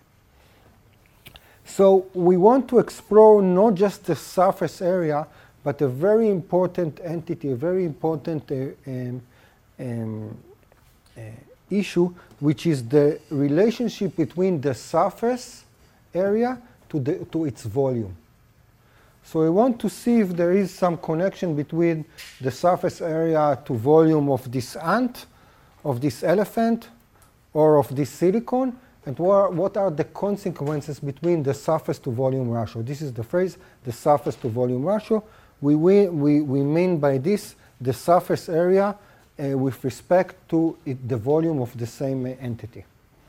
So we want to explore not just the surface area, but a very important entity, a very important uh, um, um, uh, issue, which is the relationship between the surface area to, the, to its volume. So we want to see if there is some connection between the surface area to volume of this ant, of this elephant, or of this silicon, and what are the consequences between the surface to volume ratio. This is the phrase, the surface to volume ratio. We, we, we, we mean by this the surface area uh, with respect to it, the volume of the same uh, entity.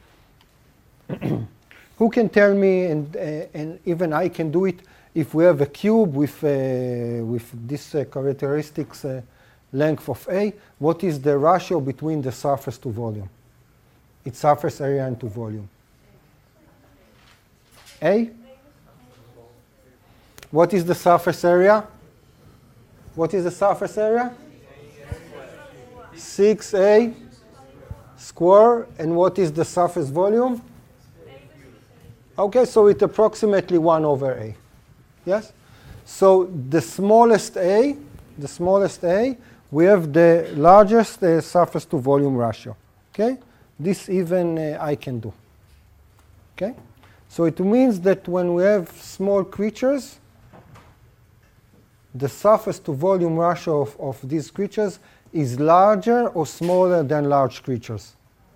Who can tell me, and, uh, and even I can do it, if we have a cube with, uh, with this uh, characteristics uh, length of A, what is the ratio between the surface to volume? Its surface area into volume. A? What is the surface area? What is the surface area? six A square. And what is the surface volume? Okay, so it's approximately one over A. Yes? So the smallest A, the smallest A, we have the largest uh, surface to volume ratio. Okay? This even uh, I can do. Okay? So it means that when we have small creatures, the surface to volume ratio of, of these creatures is larger or smaller than large creatures.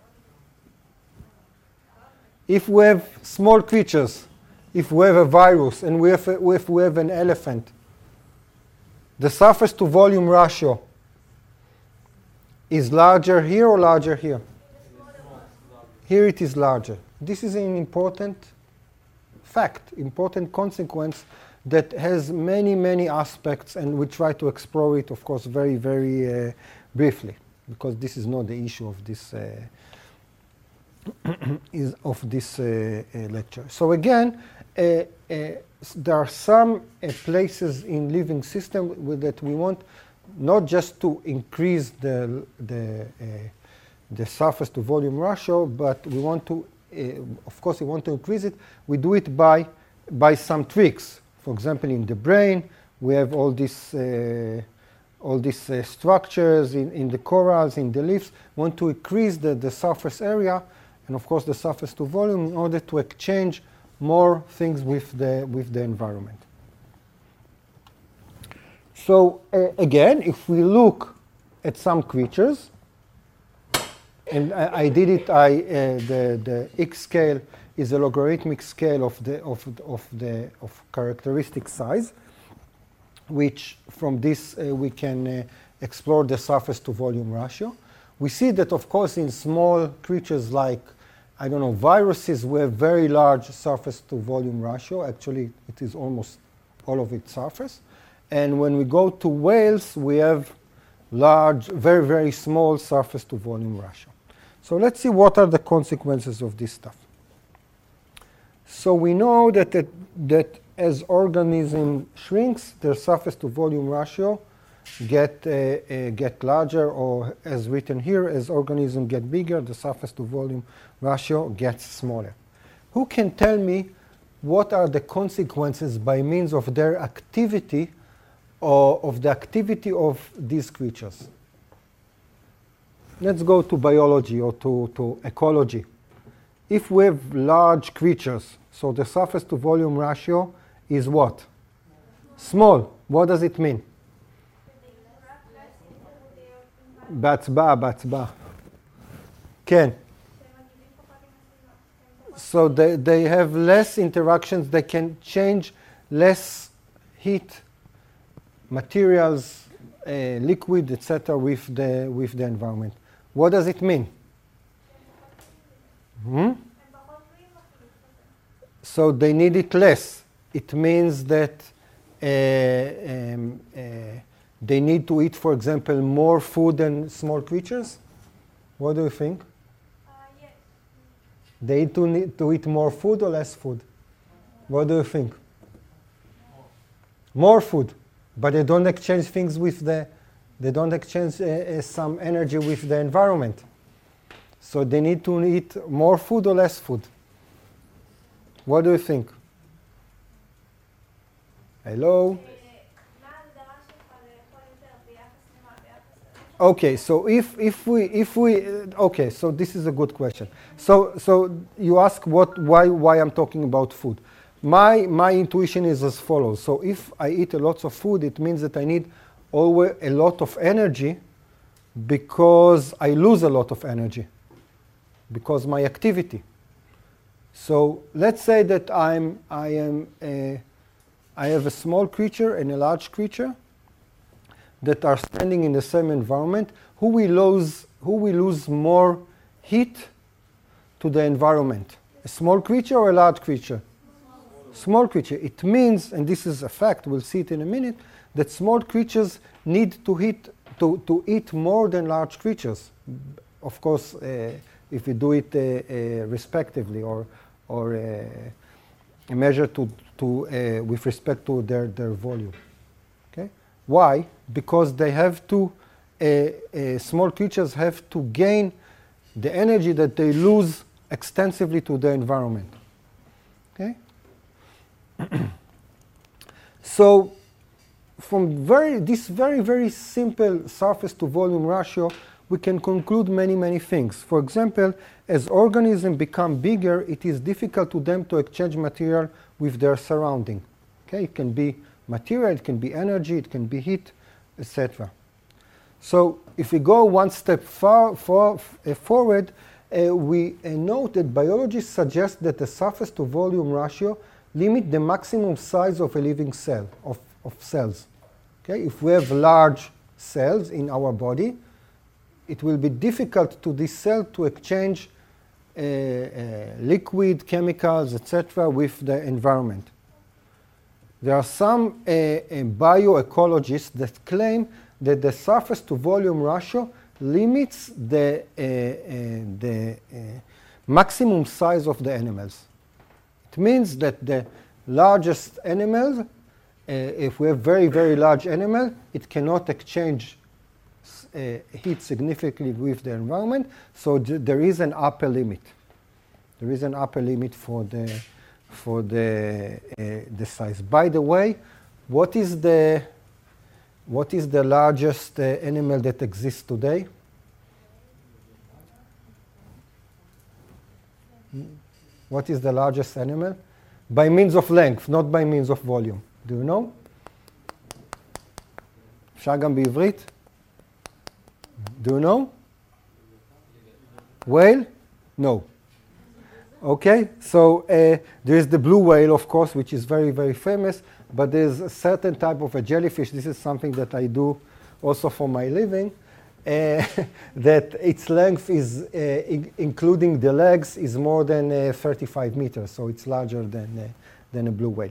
If we have small creatures, if we have a virus and we have a, if we have an elephant, the surface to volume ratio is larger here or larger here? Here it is larger. This is an important fact, important consequence that has many, many aspects, and we try to explore it, of course, very, very uh, briefly, because this is not the issue of this uh, is of this uh, uh, lecture. So again, uh, uh, there are some uh, places in living system with that we want not just to increase the the uh, the surface to volume ratio, but we want to, uh, of course, we want to increase it. We do it by by some tricks. For example, in the brain, we have all these uh, all these uh, structures in, in the corals, in the leaves. We want to increase the, the surface area, and of course the surface to volume, in order to exchange more things with the with the environment. So uh, again, if we look at some creatures, and I, I did it, I uh, the the X scale is a logarithmic scale of the of of the of characteristic size, which from this uh, we can uh, explore the surface to volume ratio. We see that, of course, in small creatures like, I don't know, viruses, we have very large surface to volume ratio. Actually, it is almost all of its surface. And when we go to whales, we have large, very, very small surface to volume ratio. So let's see what are the consequences of this stuff. So we know that, it, that as organism shrinks, their surface to volume ratio get, uh, uh, get larger, or as written here, as organism get bigger, the surface to volume ratio gets smaller. Who can tell me what are the consequences by means of their activity, or of the activity of these creatures? Let's go to biology or to, to ecology. If we have large creatures, so the surface to volume ratio is what? Small. What does it mean? בהצבעה, בהצבעה. כן. So they, they have less interactions, they can change less heat, materials, uh, liquid, et cetera with the, with the environment. What does it mean? Hmm? So they need it less. It means that uh, um, uh, they need to eat, for example, more food than small creatures? What do you think? Uh, yes. They need to, need to eat more food or less food? What do you think? More food, but they don't exchange things with the, they don't exchange uh, uh, some energy with the environment. So they need to eat more food or less food? What do you think? Hello? Okay, so if if we if we uh, okay, so this is a good question. So so you ask what why why I'm talking about food. My my intuition is as follows. So if I eat a lot of food, it means that I need always a lot of energy, because I lose a lot of energy because my activity. So let's say that I'm I am a, I have a small creature and a large creature that are standing in the same environment. Who will lose who will lose more heat to the environment? A small creature or a large creature? Small creature. It means, and this is a fact, we'll see it in a minute, that small creatures need to eat to, to eat more than large creatures. Of course, uh, if we do it uh, uh, respectively or or uh, measure to to uh, with respect to their their volume. Okay. Why? Because they have to, uh, uh, small creatures have to gain the energy that they lose extensively to the environment. Okay? So from very, this very, very simple surface to volume ratio, we can conclude many, many things. For example, as organisms become bigger, it is difficult to them to exchange material with their surrounding. Okay? It can be material, it can be energy, it can be heat, et cetera. So if we go one step far, far uh, forward, uh, we uh, note that biologists suggest that the surface to volume ratio limit the maximum size of a living cell, of, of cells. Okay? If we have large cells in our body, it will be difficult to this cell to exchange uh, uh, liquid, chemicals, et cetera with the environment. There are some uh, uh, bioecologists that claim that the surface to volume ratio limits the, uh, uh, the uh, maximum size of the animals. It means that the largest animal, uh, if we have very, very large animal, it cannot exchange uh, heat significantly with the environment, so th there is an upper limit. There is an upper limit for the for the uh, the size. By the way, what is the what is the largest uh, animal that exists today? What is the largest animal? By means of length, not by means of volume. Do you know? אפשר גם בעברית? Do you know? Whale? No. Okay, so uh, there is the blue whale, of course, which is very, very famous, but there's a certain type of a jellyfish. This is something that I do also for my living, uh, that its length is, uh, in including the legs, is more than uh, thirty-five meters, so it's larger than, uh, than a blue whale.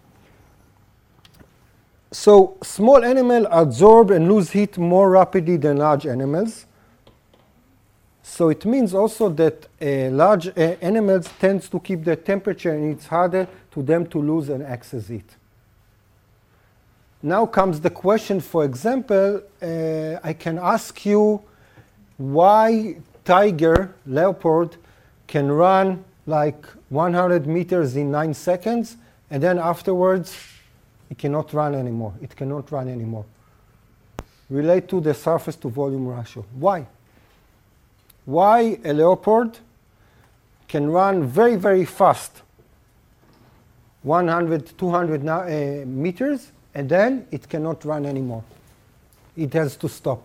So small animals absorb and lose heat more rapidly than large animals. So it means also that uh, large uh, animals tend to keep their temperature, and it's harder to them to lose an excess heat. Now comes the question, for example, uh, I can ask you why tiger, leopard, can run like one hundred meters in nine seconds, and then afterwards it cannot run anymore. It cannot run anymore. Relate to the surface to volume ratio. Why? Why a leopard can run very, very fast, one hundred, two hundred uh, meters, and then it cannot run anymore. It has to stop.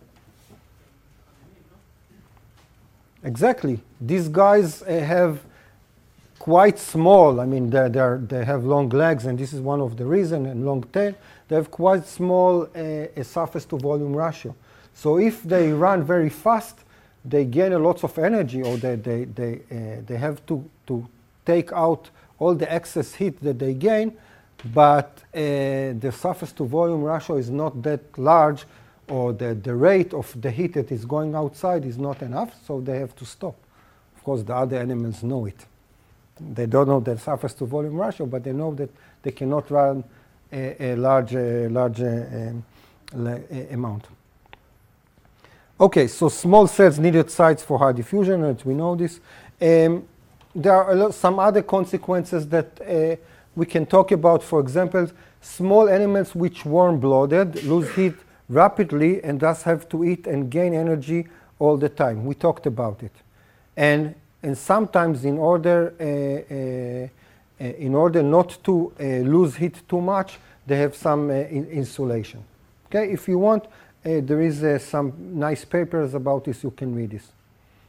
Exactly. These guys uh, have quite small, I mean, they're, they're, they have long legs, and this is one of the reasons, and long tail. They have quite small uh, surface to volume ratio. So if they run very fast, they gain a lot of energy, or they, they, they, uh, they have to, to take out all the excess heat that they gain, but uh, the surface to volume ratio is not that large, or the, the rate of the heat that is going outside is not enough, so they have to stop. Of course, the other animals know it. They don't know the surface to volume ratio, but they know that they cannot run a, a large, a large um, a amount. Okay, so small cells needed sites for high diffusion, and we know this. Um, there are a lot, some other consequences that uh, we can talk about. For example, small animals which warm-blooded lose heat rapidly and thus have to eat and gain energy all the time. We talked about it. And, and sometimes in order, uh, uh, uh, in order not to uh, lose heat too much, they have some uh, in insulation. Okay, if you want, uh, there is uh, some nice papers about this, you can read this.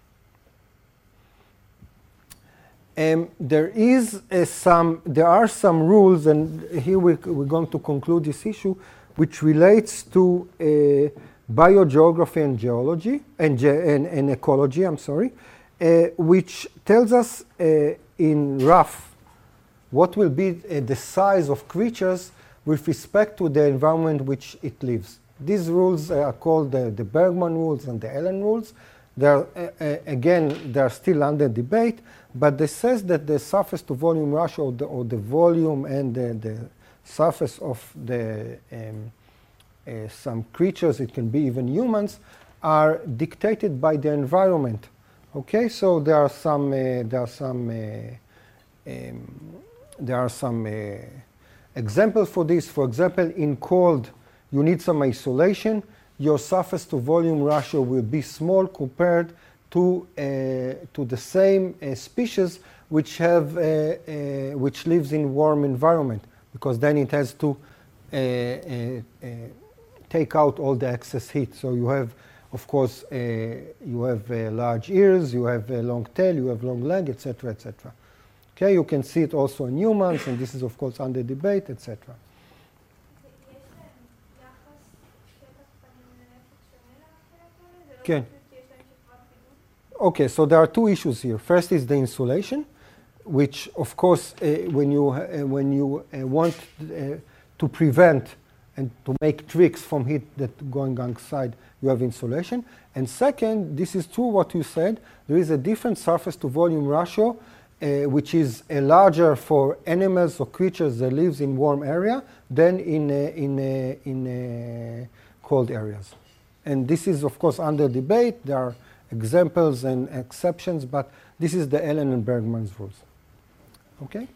Um, there is uh, some, there are some rules, and here we, we're going to conclude this issue, which relates to uh, biogeography and geology, and, ge and, and ecology, I'm sorry, uh, which tells us uh, in rough what will be uh, the size of creatures with respect to the environment which it lives. These rules are called the, the Bergman rules and the Allen rules. They're, uh, uh, again, they're still under debate, but this says that the surface to volume ratio, or the, or the volume and the, the surface of the um, uh, some creatures, it can be even humans, are dictated by the environment. Okay, so there are some, uh, there are some, uh, um, there are some uh, examples for this. For example, in cold, you need some isolation. Your surface to volume ratio will be small compared to uh, to the same uh, species which have uh, uh, which lives in warm environment, because then it has to uh, uh, uh, take out all the excess heat. So you have, of course, uh, you have uh, large ears, you have a long tail, you have long leg, et cetera, et cetera. Okay, you can see it also in humans, and this is of course under debate, et cetera. Okay. Okay, so there are two issues here. First is the insulation, which of course uh, when you uh, when you uh, want uh, to prevent and to make tricks from heat that going outside, you have insulation. And second, this is true what you said, there is a different surface to volume ratio, uh, which is uh, larger for animals or creatures that lives in warm area than in uh, in uh, in uh, cold areas. And this is, of course, under debate. There are examples and exceptions, but this is the Allen and Bergman's rules. Okay?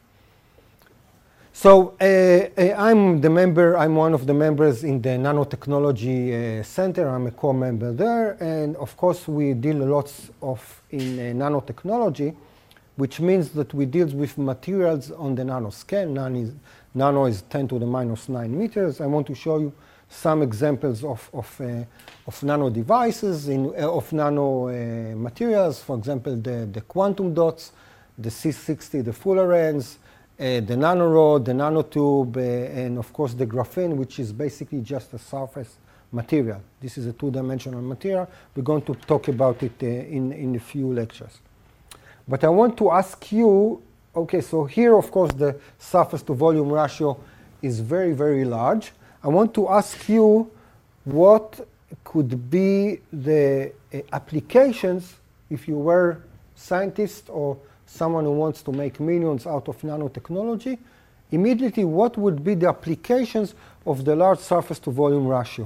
So uh, uh, I'm the member, I'm one of the members in the Nanotechnology uh, Center. I'm a core member there. And of course, we deal lots of in uh, nanotechnology, which means that we deal with materials on the nanoscale. Nano is, nano is ten to the minus nine meters. I want to show you some examples of, of, uh, of nano devices, in, uh, of nano uh, materials, for example, the, the quantum dots, the C sixty, the fullerenes, uh, the nanorod, the nanotube, uh, and of course the graphene, which is basically just a surface material. This is a two-dimensional material. We're going to talk about it uh, in, in a few lectures. But I want to ask you, okay, so here, of course, the surface to volume ratio is very, very large. I want to ask you what could be the uh, applications if you were a scientist or someone who wants to make millions out of nanotechnology. Immediately, what would be the applications of the large surface to volume ratio?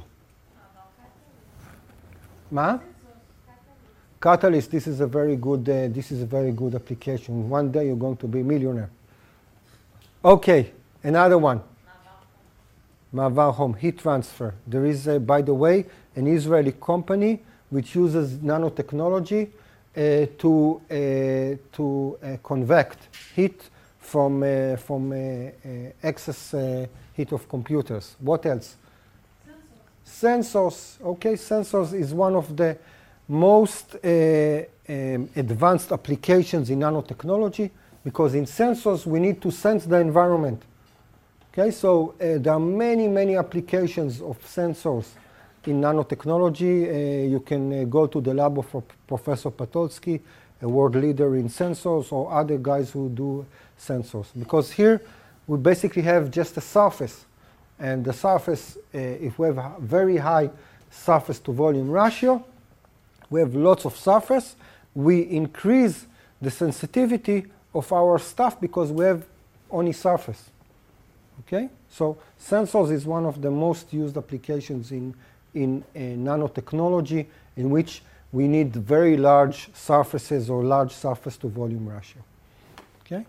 Ma? Catalyst. This is a very good. Uh, this is a very good application. One day you're going to be a millionaire. Okay, another one. Ma'avar Hom, heat transfer. There is, uh, by the way, an Israeli company which uses nanotechnology uh, to uh, to uh, convect heat from uh, from uh, uh, excess uh, heat of computers. What else? Sensors. Sensors. Okay, sensors is one of the most uh, um, advanced applications in nanotechnology, because in sensors we need to sense the environment. Okay, so uh, there are many, many applications of sensors in nanotechnology. Uh, you can uh, go to the lab of Professor Patolsky, a world leader in sensors, or other guys who do sensors. Because here we basically have just a surface. And the surface, uh, if we have a very high surface to volume ratio, we have lots of surface. We increase the sensitivity of our stuff because we have only surface. Okay? So sensors is one of the most used applications in, in uh, nanotechnology in which we need very large surfaces or large surface to volume ratio. Okay?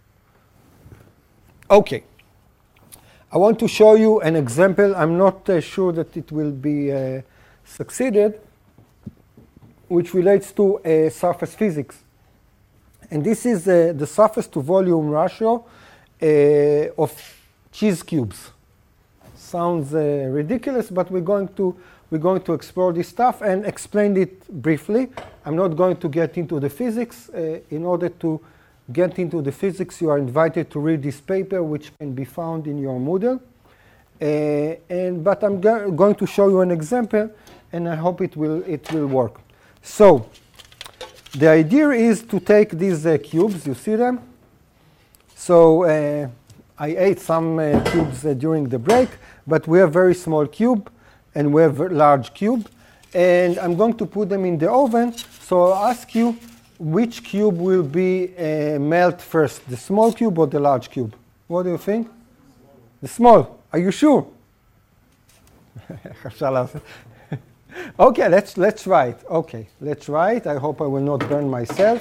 Okay. I want to show you an example. I'm not uh, sure that it will be uh, succeeded, which relates to uh, surface physics. And this is uh, the surface to volume ratio uh, of cheese cubes. Sounds uh, ridiculous, but we're going to we're going to explore this stuff and explain it briefly. I'm not going to get into the physics. Uh, in order to get into the physics, you are invited to read this paper, which can be found in your Moodle. Uh, and but I'm go going to show you an example, and I hope it will it will work. So the idea is to take these uh, cubes. You see them? So uh, I ate some uh, cubes uh, during the break, but we have very small cube, and we have a large cube. And I'm going to put them in the oven. So I'll ask you, which cube will be uh, melt first, the small cube or the large cube? What do you think? The small. Are you sure? Okay, let's let's try it. Okay, let's try it. I hope I will not burn myself.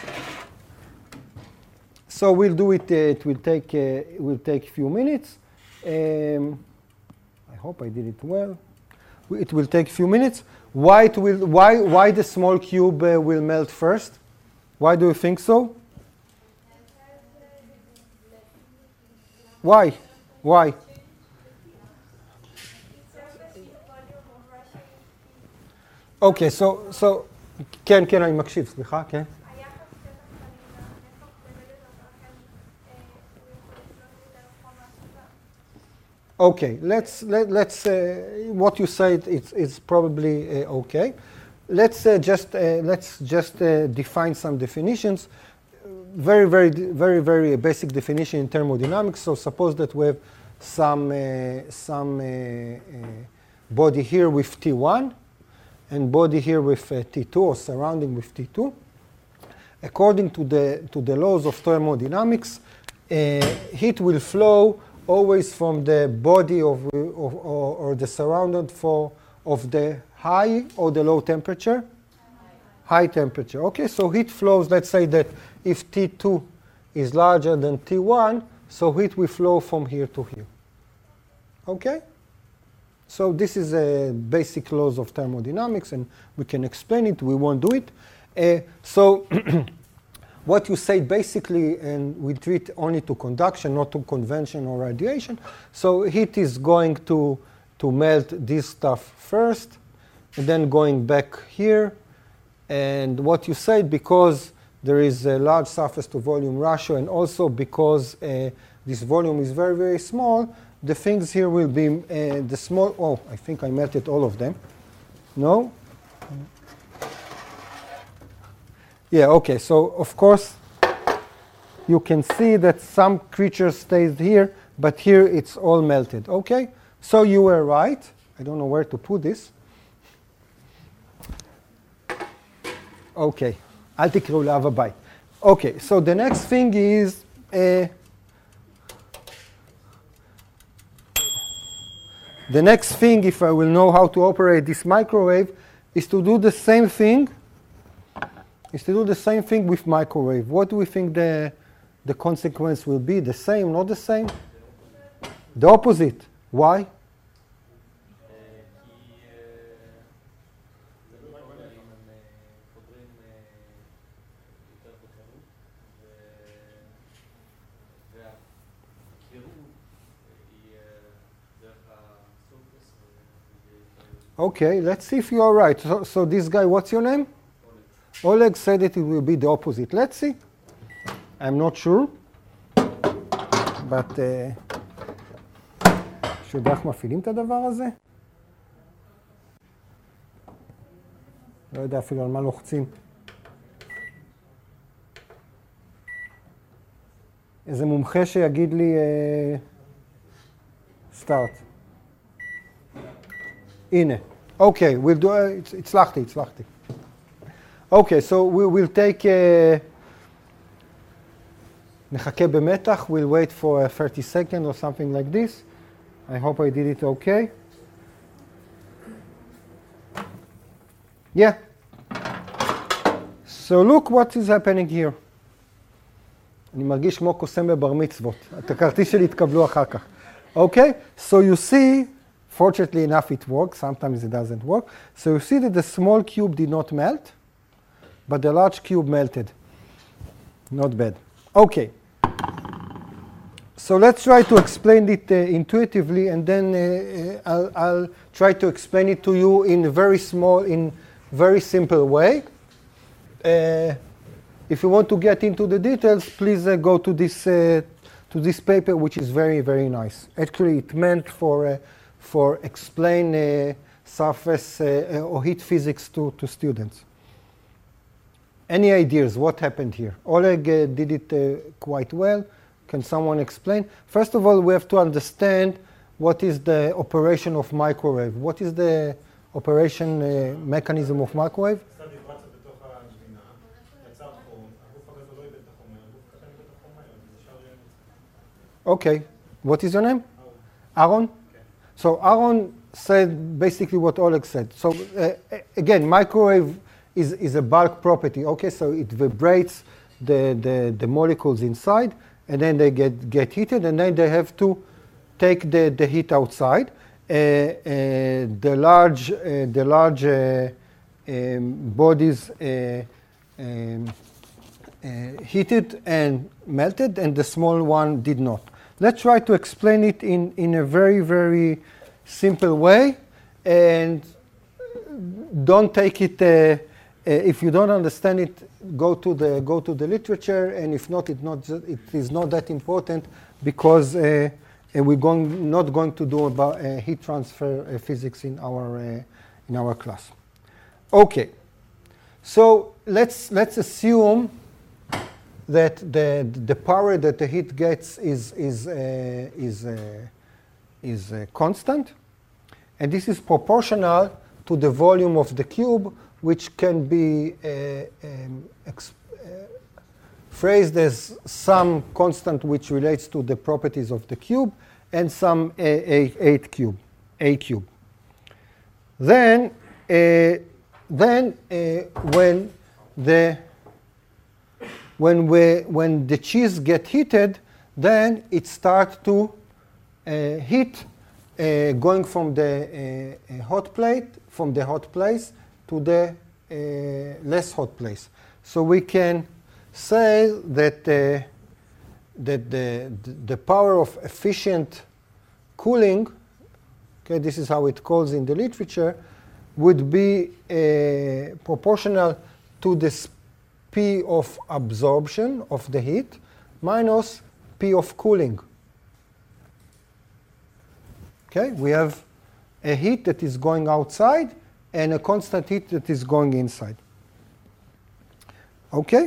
So we'll do it. Uh, it will take uh, it will take a few minutes. Um, I hope I did it well. It will take a few minutes. Why it will? Why why the small cube uh, will melt first? Why do you think so? Why? Why? Okay, so so כן, כן, אני מקשיב, סליחה, כן. Okay, let's let, let's uh, what you said it's it's probably uh, okay. Let's uh, just uh, let's just uh, define some definitions. Very very very very basic definition in thermodynamics. So suppose that we have some uh, some uh, uh, body here with T one and body here with uh, T two or surrounding with T two. According to the to the laws of thermodynamics, uh, heat will flow always from the body of, of or, or the surrounded for of the high or the low temperature? High. High temperature. Okay, so heat flows, let's say that if T two is larger than T one, so heat will flow from here to here. Okay? So this is a basic laws of thermodynamics, and we can explain it. We won't do it. Uh, so what you say basically, and we treat only to conduction, not to convention or radiation. So heat is going to, to melt this stuff first, and then going back here. And what you said, because there is a large surface to volume ratio, and also because uh, this volume is very, very small, the things here will be uh, the small, oh, I think I melted all of them. No? Yeah, okay, so of course, you can see that some creature stays here, but here it's all melted. Okay, so you were right. I don't know where to put this. Okay, אל תקראו לאב הבית. Okay, so the next thing is, uh, the next thing, if I will know how to operate this microwave, is to do the same thing, is to do the same thing with microwave. What do we think the, the consequence will be? The same, not the same? The opposite. Why? Okay, let's see if you are right. So, so this guy, what's your name? Oleg. Oleg said that it will be the opposite. Let's see. I'm not sure. But... שיודע איך מפעילים את הדבר הזה? לא יודע אפילו על מה לוחצים. איזה מומחה שיגיד לי... סטארט. הנה. אוקיי, we'll do... הצלחתי, הצלחתי. Okay, so we will take uh, נחכה במתח, we'll wait for a thirty seconds or something like this. I hope I did it okay. Yeah. So look what is happening here. אני מרגיש כמו קוסם בבר מצוות. את הכרטיס שלי התקבלו אחר כך. Okay? So you see, fortunately enough it works, sometimes it doesn't work. So you see that the small cube did not melt, but the large cube melted. Not bad. Okay. So let's try to explain it uh, intuitively, and then uh, I'll, I'll try to explain it to you in a very small, in very simple way. Uh, if you want to get into the details, please uh, go to this uh, to this paper, which is very, very nice. Actually, it meant for uh, for explain uh, surface uh, or heat physics to, to students. Any ideas what happened here? Oleg uh, did it uh, quite well. Can someone explain? First of all, we have to understand what is the operation of microwave. What is the operation uh, mechanism of microwave? Okay. What is your name? Aaron? So Aaron said basically what Oleg said. So uh, again, microwave is, is a bulk property. Okay, so it vibrates the, the, the molecules inside, and then they get, get heated, and then they have to take the, the heat outside. Uh, uh, the large, uh, the large uh, um, bodies uh, um, uh, heated and melted, and the small one did not. Let's try to explain it in, in a very, very simple way, and don't take it, uh, uh, if you don't understand it, go to the, go to the literature, and if not, it, not, it is not that important, because uh, uh, we're going, not going to do about uh, heat transfer uh, physics in our, uh, in our class. Okay, so let's, let's assume that the, the power that the heat gets is, is, uh, is, uh, is uh, constant. And this is proportional to the volume of the cube, which can be uh, um, ex uh, phrased as some constant which relates to the properties of the cube, and some a, a, eight cube, a cube. Then, uh, then uh, when the When, we, when the cheese get heated, then it starts to uh, heat, uh, going from the uh, hot plate, from the hot place to the uh, less hot place. So we can say that, uh, that the, the power of efficient cooling, okay, this is how it calls in the literature, would be uh, proportional to the speed P of absorption of the heat minus P of cooling. Okay, we have a heat that is going outside and a constant heat that is going inside. Okay?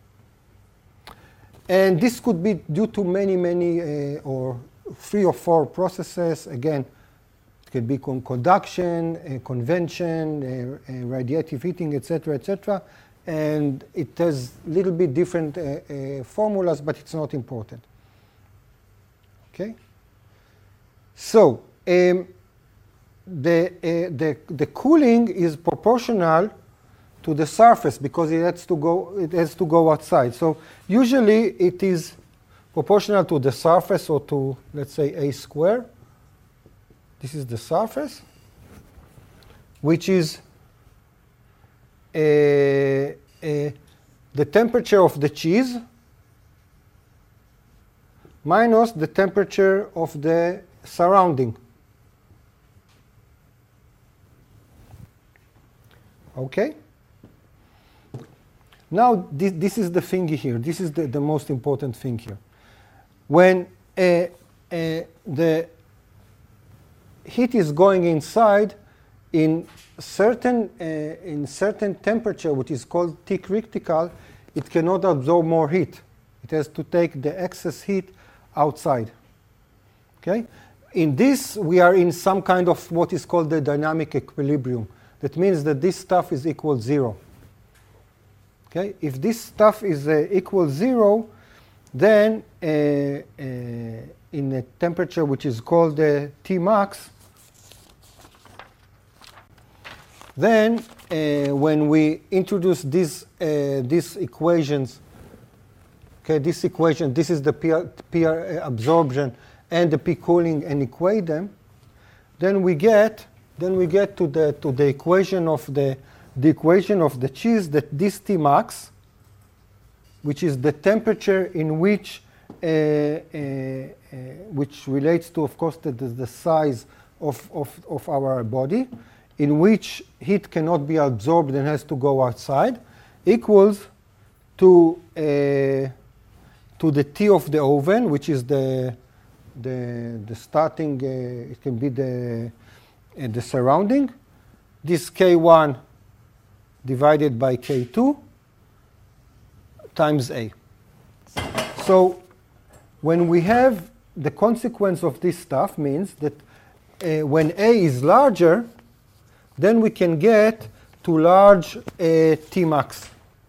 And this could be due to many, many, uh, or three or four processes. Again, it could be con conduction, uh, convention, uh, uh, radiative heating, et cetera, et cetera. And it has a little bit different uh, uh, formulas, but it's not important. Okay? So um, the, uh, the, the cooling is proportional to the surface because it has to go, it has to go outside. So usually it is proportional to the surface, or to, let's say, a square. This is the surface, which is Uh, uh, the temperature of the cheese minus the temperature of the surrounding. Okay? Now, this, this is the thing here. This is the, the most important thing here. When uh, uh, the heat is going inside, in certain, uh, in certain temperature, which is called T critical, it cannot absorb more heat. It has to take the excess heat outside. Okay? In this, we are in some kind of what is called the dynamic equilibrium. That means that this stuff is equal zero. Okay? If this stuff is uh, equal zero, then uh, uh, in a temperature which is called uh, T max, then uh, when we introduce these uh, these equations, okay, this equation, this is the P, P absorption and the P cooling, and equate them, then we get then we get to the to the equation of the the equation of the cheese, that this T max, which is the temperature in which uh, uh, uh, which relates to, of course, the, the, the size of, of, of our body, in which heat cannot be absorbed and has to go outside, equals to uh, to the T of the oven, which is the the the starting. Uh, it can be the uh, the surrounding. This K one divided by K two times A. So when we have the consequence of this stuff means that uh, when A is larger, then we can get to large uh, T max.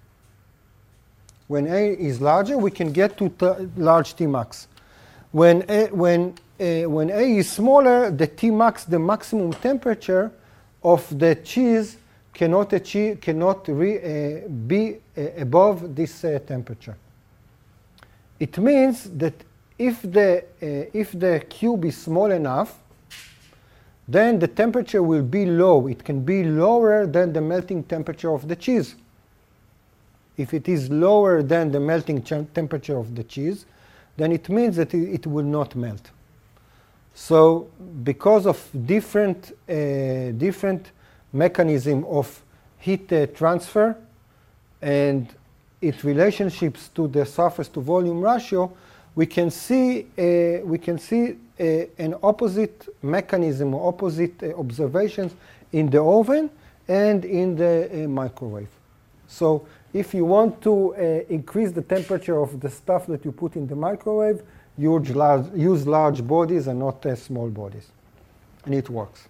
When A is larger, we can get to t large T max. When A, when, uh, when A is smaller, the T max, the maximum temperature of the cheese, cannot achieve, cannot re, uh, be uh, above this uh, temperature. It means that if the uh, if the cube is small enough, then the temperature will be low. It can be lower than the melting temperature of the cheese. If it is lower than the melting temperature of the cheese, then it means that it, it will not melt. So because of different uh, different mechanism of heat uh, transfer and its relationships to the surface to volume ratio, we can see uh, we can see uh, an opposite mechanism, or opposite uh, observations in the oven and in the uh, microwave. So if you want to uh, increase the temperature of the stuff that you put in the microwave, use large, use large bodies and not uh, small bodies, and it works.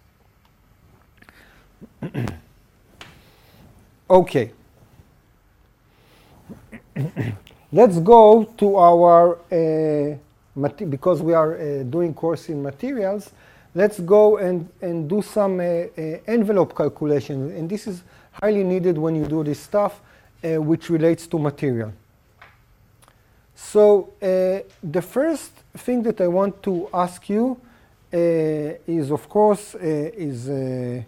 Okay. Let's go to our, uh, because we are uh, doing course in materials, let's go and, and do some uh, uh, envelope calculation. And this is highly needed when you do this stuff, uh, which relates to material. So uh, the first thing that I want to ask you uh, is, of course, uh, is a,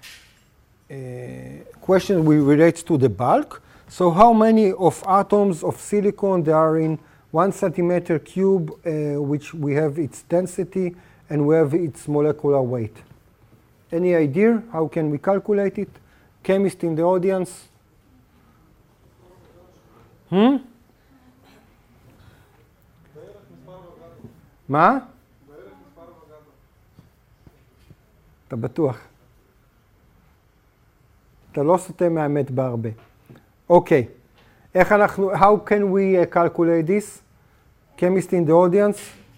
a question which relates to the bulk. So how many of atoms of silicon there are in one centimeter cube, uh, which we have its density and we have its molecular weight? Any idea how can we calculate it? Chemist in the audience? Hmm? מה? אתה בטוח. אתה לא סוטה מהאמת בהרבה. אוקיי. איך אנחנו, how can we uh, calculate this? Chemist in the audience?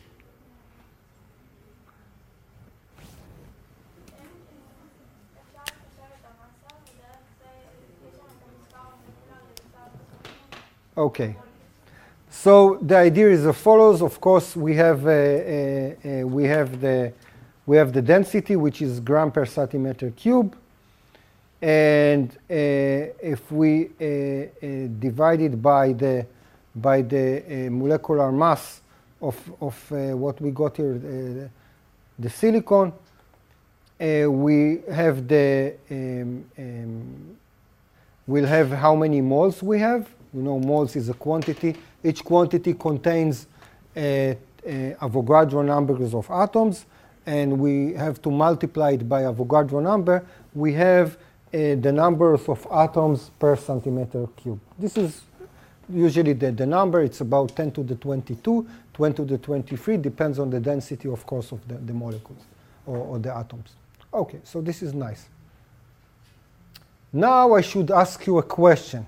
Okay. So the idea is as follows. Of course, we have uh, uh, uh, we have the we have the density, which is gram per centimeter cube, and uh, if we uh, uh, divide it by the by the uh, molecular mass of of uh, what we got here, uh, the silicon, uh, we have the um, um, we'll have how many moles we have. You know, moles is a quantity. Each quantity contains uh, uh, Avogadro numbers of atoms, and we have to multiply it by Avogadro number. We have uh, the numbers of atoms per centimeter cube. This is usually the, the number. It's about ten to the twenty-two, ten to the twenty-three, depends on the density, of course, of the, the molecules or, or the atoms. Okay, so this is nice. Now I should ask you a question.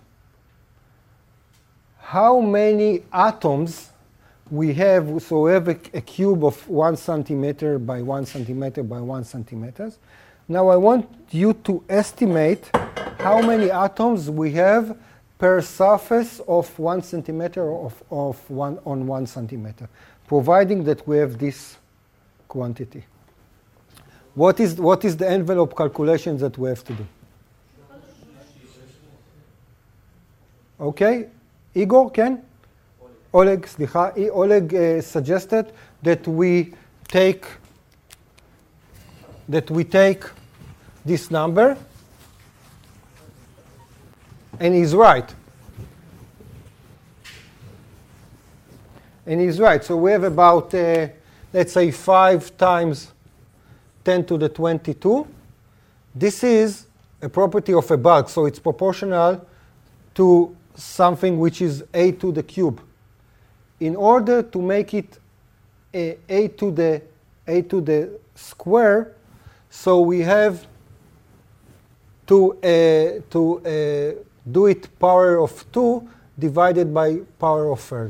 How many atoms we have? So we have a, a cube of one centimeter by one centimeter by one centimeters. Now I want you to estimate how many atoms we have per per surface of one centimeter of, of one on one centimeter, providing that we have this quantity. What is, what is the envelope calculation that we have to do? Okay, Igor, Ken? Oleg, slicha. Oleg uh, suggested that we take that we take this number, and he's right. And he's right. So we have about, uh, let's say, five times ten to the twenty-two. This is a property of a bulk, so it's proportional to something which is a to the cube. In order to make it a, a to the a to the square, so we have to uh, to uh, do it power of two divided by power of third.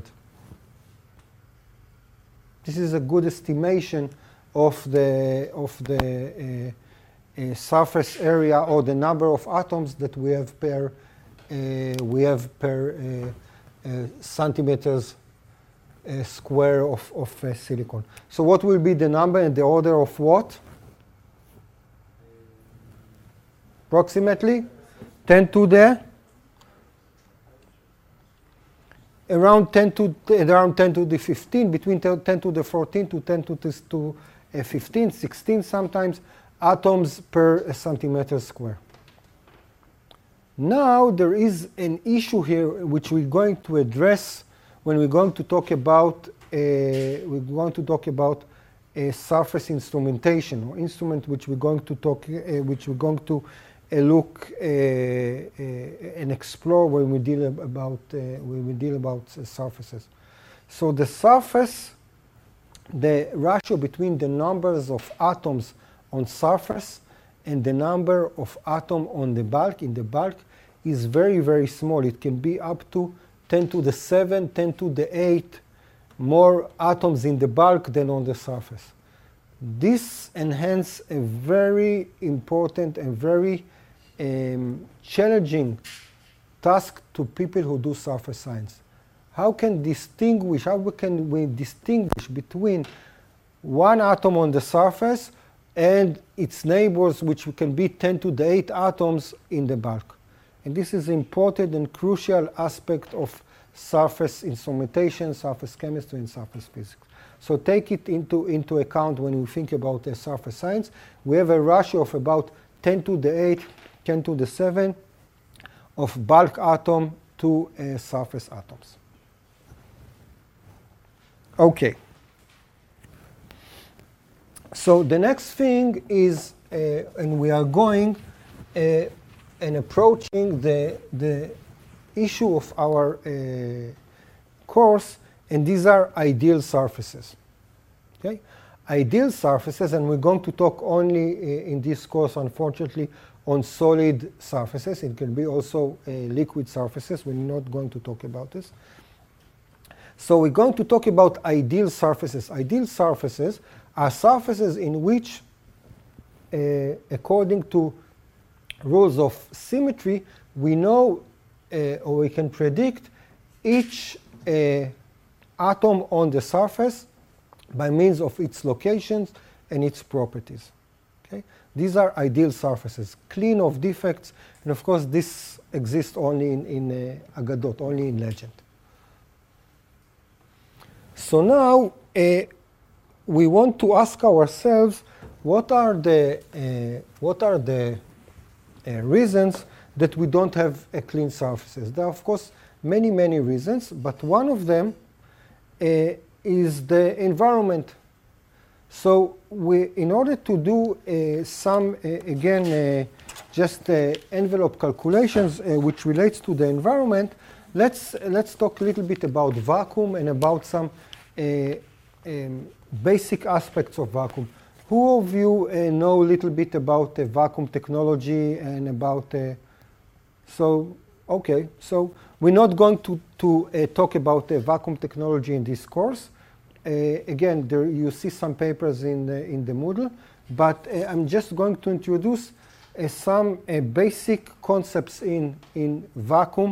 This is a good estimation of the of the uh, uh, surface area or the number of atoms that we have per uh, we have per uh, uh, centimeters uh, square of of uh, silicon. So what will be the number in the order of what? Approximately ten to the around ten to around ten to the fifteen, between ten to the fourteen to ten to the to uh, fifteen, sixteen sometimes atoms per centimeter square. Now there is an issue here which we're going to address when we're going to talk about uh, we're going to talk about a surface instrumentation, or instrument which we're going to talk uh, which we're going to uh, look uh, uh, and explore when we deal about uh, when we deal about uh, surfaces. So the surface, the ratio between the numbers of atoms on surface and the number of atom on the bulk, in the bulk, is very, very small. It can be up to ten to the seven, ten to the eight more atoms in the bulk than on the surface. This enhances a very important and very um, challenging task to people who do surface science. How can distinguish, how can we distinguish between one atom on the surface and its neighbors, which can be ten to the eight atoms in the bulk? And this is an important and crucial aspect of surface instrumentation, surface chemistry, and surface physics. So take it into, into account when we think about uh, surface science. We have a ratio of about ten to the eight, ten to the seven of bulk atom to uh, surface atoms. Okay. So the next thing is, uh, and we are going uh, and approaching the, the issue of our uh, course, and these are ideal surfaces. Okay? Ideal surfaces, and we're going to talk only uh, in this course, unfortunately, on solid surfaces. It can be also uh, liquid surfaces. We're not going to talk about this. So we're going to talk about ideal surfaces. Ideal surfaces are surfaces in which, uh, according to rules of symmetry, we know uh, or we can predict each uh, atom on the surface by means of its locations and its properties. Okay? These are ideal surfaces, clean of defects, and of course this exists only in, in uh, Agadot, only in legend. So now uh, we want to ask ourselves, what are the uh, what are the uh, reasons that we don't have a clean surfaces? There are of course many many reasons, but one of them uh, is the environment. So we, in order to do uh, some uh, again uh, just uh, envelope calculations uh, which relates to the environment, let's let's talk a little bit about vacuum and about some uh, um, basic aspects of vacuum. Who of you uh, know a little bit about uh, vacuum technology and about? Uh, so okay, so we're not going to to uh, talk about uh, vacuum technology in this course. Uh, again, there you see some papers in the, in the Moodle, but uh, I'm just going to introduce uh, some uh, basic concepts in in vacuum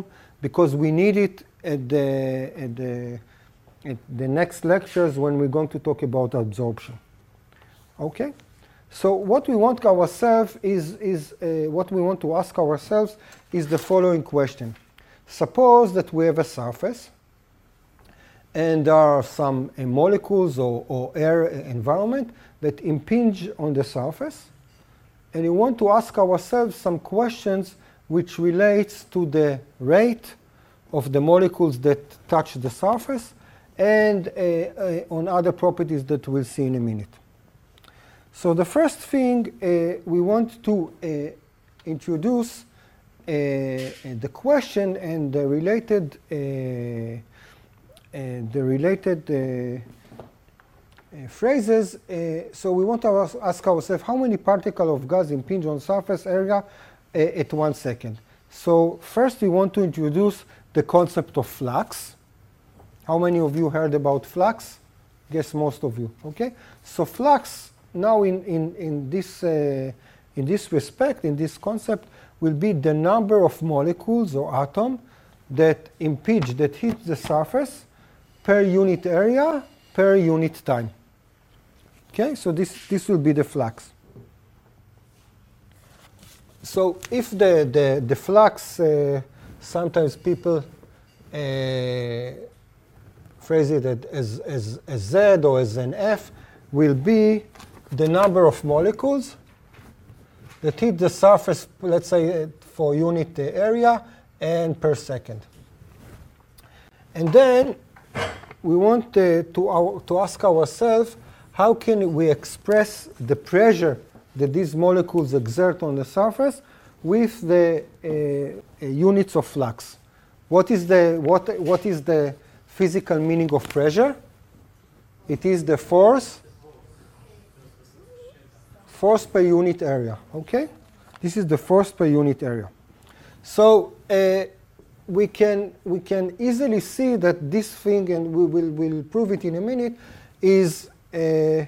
because we need it at the, at the, at the next lectures when we're going to talk about absorption. Okay? So what we want ourselves is, is uh, what we want to ask ourselves is the following question. Suppose that we have a surface and there are some uh, molecules or, or air environment that impinge on the surface, and we want to ask ourselves some questions which relates to the rate of the molecules that touch the surface and uh, uh, on other properties that we'll see in a minute. So the first thing uh, we want to uh, introduce uh, the question and the related uh, uh, the related uh, uh, phrases. Uh, so we want to ask, ask ourselves how many particles of gas impinge on surface area uh, at one second. So first we want to introduce the concept of flux. How many of you heard about flux? Guess most of you. Okay. So flux now in in in this uh, in this respect, in this concept, will be the number of molecules or atoms that impinge, that hit the surface per unit area per unit time. Okay, so this this will be the flux. So if the the the flux, uh, sometimes people uh, phrase it as as as Z or as an F, will be the number of molecules that hit the surface, let's say, for unit area and per second. And then we want uh, to, our, to ask ourselves, how can we express the pressure that these molecules exert on the surface with the uh, uh, units of flux? What is the, what, what is the physical meaning of pressure? It is the force force per unit area. Okay? This is the force per unit area. So uh, we can we can easily see that this thing, and we will we'll prove it in a minute, is uh,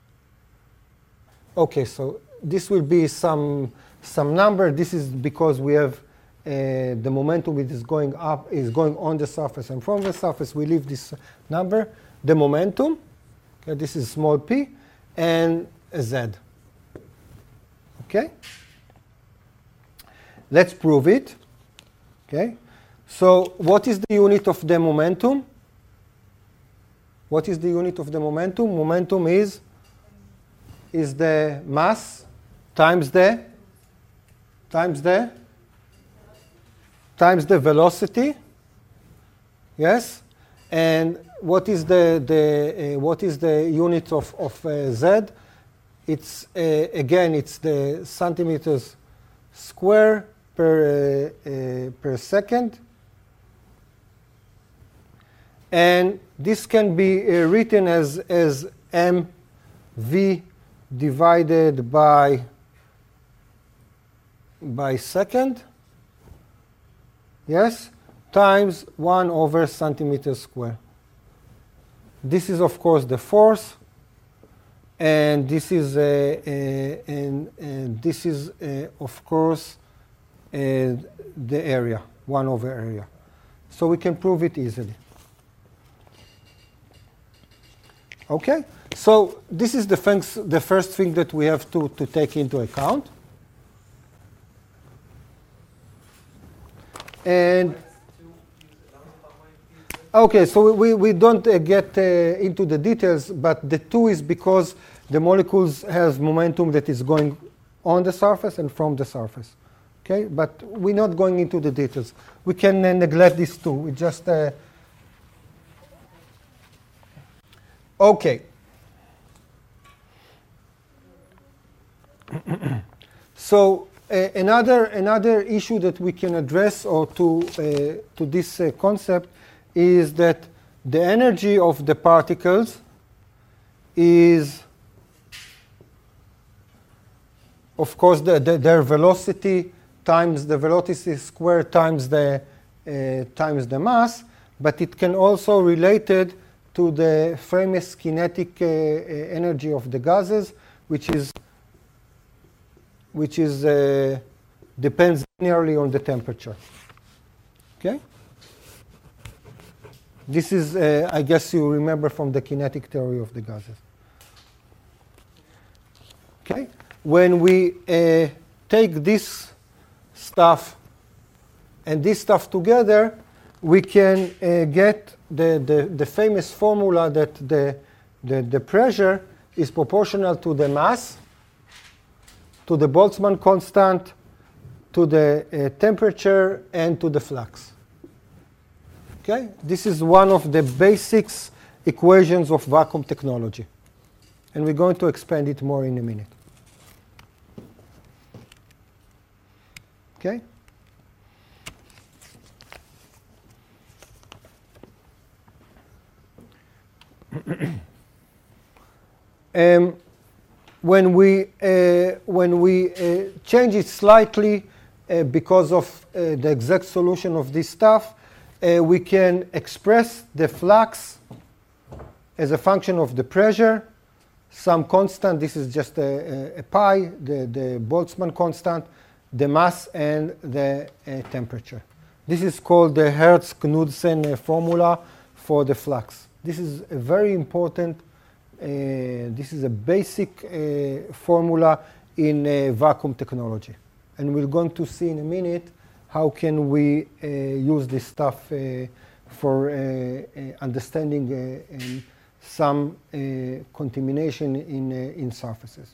okay. So this will be some some number. This is because we have uh, the momentum which is going up is going on the surface, and from the surface we leave this number, the momentum. Okay, this is small p, and a z. Okay? Let's prove it. Okay? So what is the unit of the momentum? What is the unit of the momentum? Momentum is, is the mass times the times the times the velocity. Yes? And what is the the uh, what is the unit of of uh, z? It's uh, again, it's the centimeters square per uh, uh, per second, and this can be uh, written as as mv divided by by second. Yes, times one over centimeter square. This is of course the force. And this is, uh, uh, and, and this is uh, of course, uh, the area, one over area. So we can prove it easily. Okay? So this is the, things, the first thing that we have to, to take into account. And okay, so we, we don't uh, get uh, into the details, but the two is because the molecules have momentum that is going on the surface and from the surface. Okay, but we're not going into the details. We can uh, neglect these two. We just uh, okay. So uh, another another issue that we can address or to uh, to this uh, concept is that the energy of the particles is, of course, the, the, their velocity times the velocity squared times the uh, times the mass, but it can also related to the famous kinetic uh, uh, energy of the gases, which is which is uh, depends linearly on the temperature. Okay. This is, uh, I guess you remember from the kinetic theory of the gases. Okay? When we uh, take this stuff and this stuff together, we can uh, get the, the, the famous formula that the, the, the pressure is proportional to the mass, to the Boltzmann constant, to the uh, temperature, and to the flux. Okay? This is one of the basics equations of vacuum technology. And we're going to expand it more in a minute. Okay? um, when we, uh, when we uh, change it slightly uh, because of uh, the exact solution of this stuff, uh, we can express the flux as a function of the pressure, some constant. This is just a, a, a pi, the, the Boltzmann constant, the mass, and the uh, temperature. This is called the Hertz-Knudsen uh, formula for the flux. This is a very important, uh, this is a basic uh, formula in uh, vacuum technology. And we're going to see in a minute how can we uh, use this stuff uh, for uh, uh, understanding uh, um, some uh, contamination in, uh, in surfaces.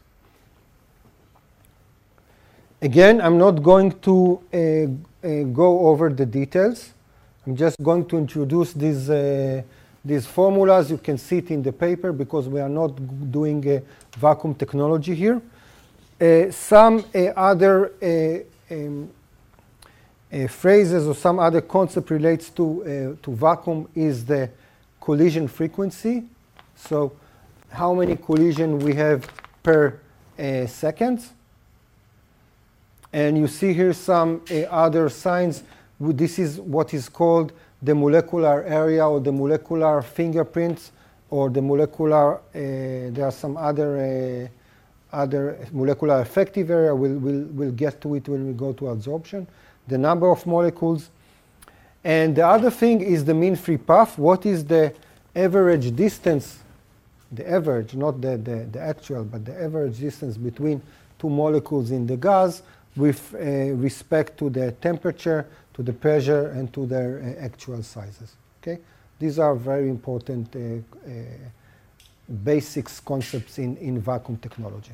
Again, I'm not going to uh, uh, go over the details. I'm just going to introduce these, uh, these formulas. You can see it in the paper because we are not doing uh, vacuum technology here. Uh, some uh, other uh, um, uh, phrases or some other concept relates to, uh, to vacuum is the collision frequency. So how many collisions we have per uh, second. And you see here some uh, other signs. This is what is called the molecular area or the molecular fingerprints or the molecular, uh, there are some other, uh, other molecular effective area. We'll, we'll, we'll get to it when we go to absorption. The number of molecules. And the other thing is the mean free path. What is the average distance, the average, not the, the, the actual, but the average distance between two molecules in the gas with uh, respect to the temperature, to the pressure, and to their uh, actual sizes. Okay? These are very important uh, uh, basics concepts in, in vacuum technology.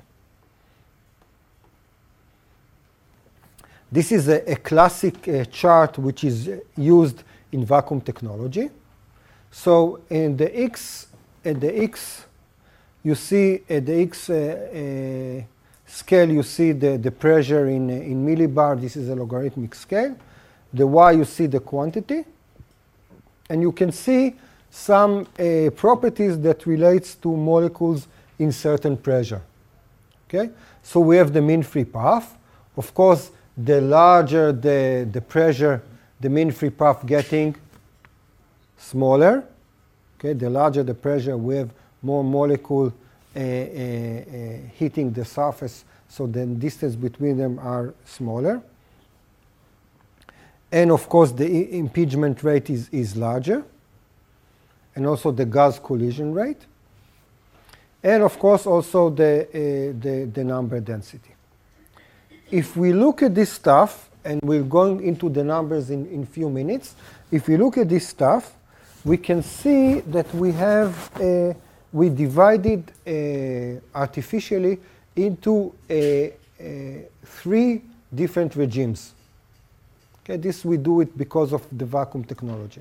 This is a, a classic uh, chart which is used in vacuum technology. So in the x, at the x, you see at the x uh, uh, scale, you see the, the pressure in, in millibar. This is a logarithmic scale. The y, you see the quantity. And you can see some uh, properties that relates to molecules in certain pressure. Okay? So we have the mean free path. Of course, the larger the, the pressure, the mean free path getting smaller. Okay? The larger the pressure, we have more molecule uh, uh, uh, hitting the surface, so the distance between them are smaller. And of course, the impingement rate is, is larger, and also the gas collision rate. And of course, also the, uh, the, the number density. If we look at this stuff, and we're going into the numbers in a few minutes, if we look at this stuff, we can see that we have, uh, we divided uh, artificially into uh, uh, three different regimes. Okay, this we do it because of the vacuum technology.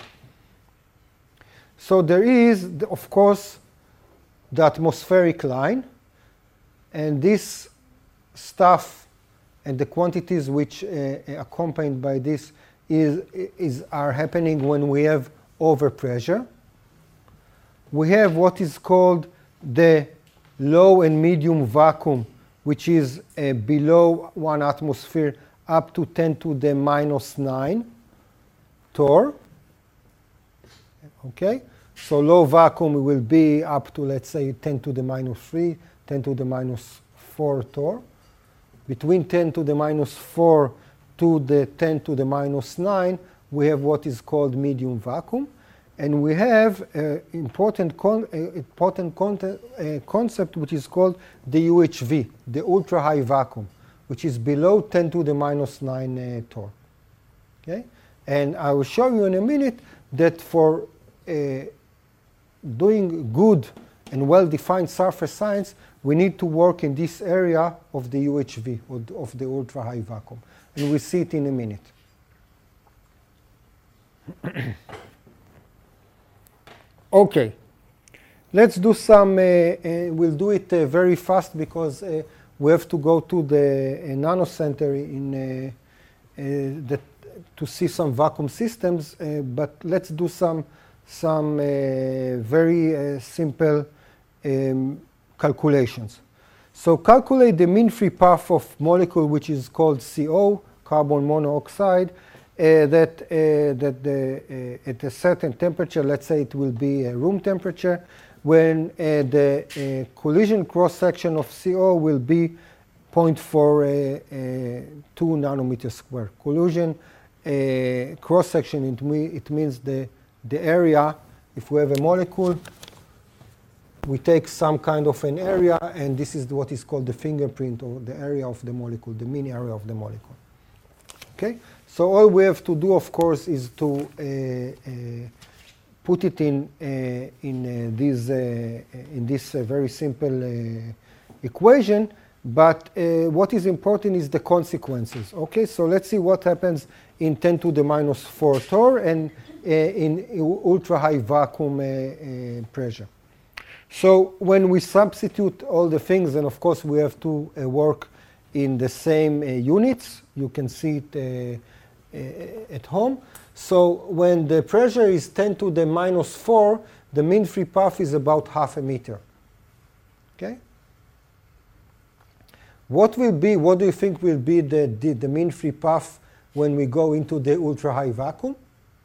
So there is, of course, the atmospheric line, and this stuff and the quantities which uh, accompanied by this is, is, are happening when we have overpressure. We have what is called the low and medium vacuum, which is uh, below one atmosphere up to ten to the minus nine torr. Okay? So low vacuum will be up to, let's say, ten to the minus three, ten to the minus four torr. Between ten to the minus four to the ten to the minus nine, we have what is called medium vacuum. And we have an important, con uh, important con uh, concept which is called the U H V, the ultra-high vacuum, which is below ten to the minus nine uh, torr. Okay? And I will show you in a minute that for uh, doing good and well-defined surface science, we need to work in this area of the U H V, of the ultra-high vacuum. And we'll see it in a minute. Okay, let's do some, uh, uh, we'll do it uh, very fast because uh, we have to go to the uh, nano center in, uh, uh, the, to see some vacuum systems, uh, but let's do some, some uh, very uh, simple um, calculations. So calculate the mean free path of molecule which is called C O, carbon monoxide, Uh, that, uh, that the, uh, at a certain temperature, let's say it will be a room temperature, when uh, the uh, collision cross-section of C O will be zero point four two nanometers square. Collision uh, cross-section, it, me it means the, the area, if we have a molecule, we take some kind of an area, and this is what is called the fingerprint, or the area of the molecule, the mean area of the molecule. Okay? So all we have to do, of course, is to uh, uh, put it in uh, in uh, this uh, in this uh, very simple uh, equation. But uh, what is important is the consequences. Okay, so let's see what happens in ten to the minus four torr and uh, in ultra high vacuum uh, uh, pressure. So when we substitute all the things, and of course we have to uh, work in the same uh, units. You can see it Uh, Uh, at home. So when the pressure is ten to the minus four, the mean free path is about half a meter. Okay? What will be, what do you think will be the, the, the mean free path when we go into the ultra-high vacuum?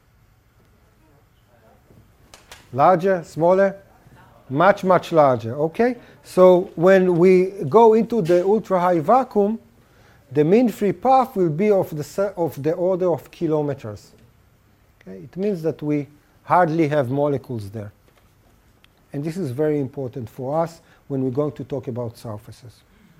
Larger, smaller? Much, much larger. Okay? So when we go into the ultra-high vacuum, the mean free path will be of the, of the order of kilometers. Okay? It means that we hardly have molecules there. And this is very important for us when we're going to talk about surfaces.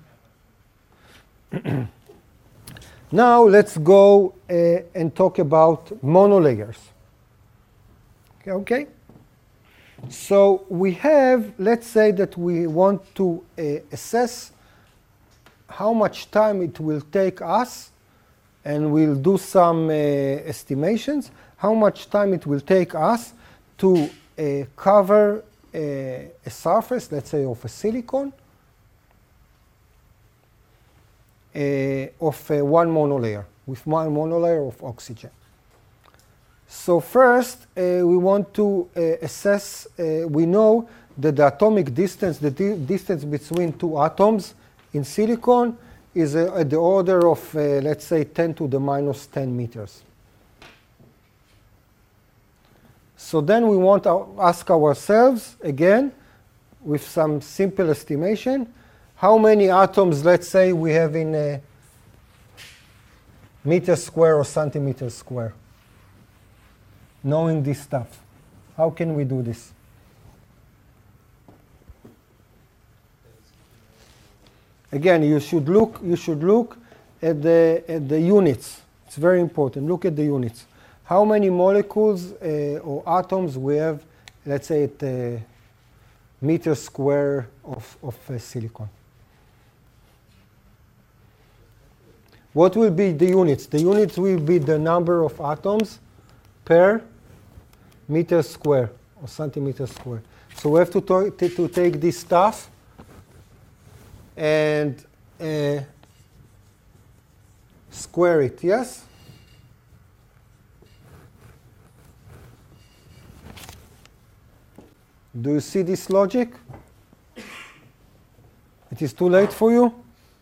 Now let's go uh, and talk about monolayers. Okay, okay? So we have, let's say that we want to uh, assess how much time it will take us, and we'll do some uh, estimations, how much time it will take us to uh, cover uh, a surface, let's say of a silicon, uh, of uh, one monolayer, with one monolayer of oxygen. So first, uh, we want to uh, assess, uh, we know that the atomic distance, the di distance between two atoms in silicon is uh, at the order of, uh, let's say, ten to the minus ten meters. So then we want to ask ourselves, again, with some simple estimation, how many atoms, let's say, we have in a meter square or centimeter square? Knowing this stuff, how can we do this? Again, you should look. You should look at the at the units. It's very important. Look at the units. How many molecules uh, or atoms we have? Let's say at a meter square of of uh, silicon. What will be the units? The units will be the number of atoms per meter square or centimeter square. So we have to to, to take this stuff and uh, square it, yes? Do you see this logic? It is too late for you?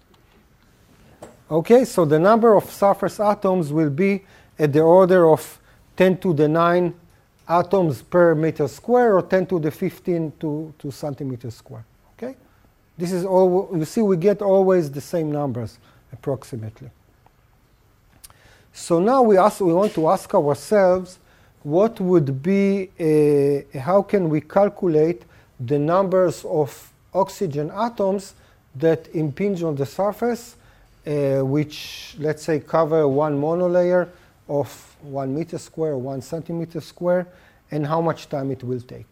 Okay, so the number of surface atoms will be at the order of ten to the nine atoms per meter square, or ten to the fifteen to, to centimeter square. Okay? This is all, you see, we get always the same numbers, approximately. So now we, ask, we want to ask ourselves, what would be, uh, how can we calculate the numbers of oxygen atoms that impinge on the surface, uh, which, let's say, cover one monolayer of one meter square, one centimeter square, and how much time it will take.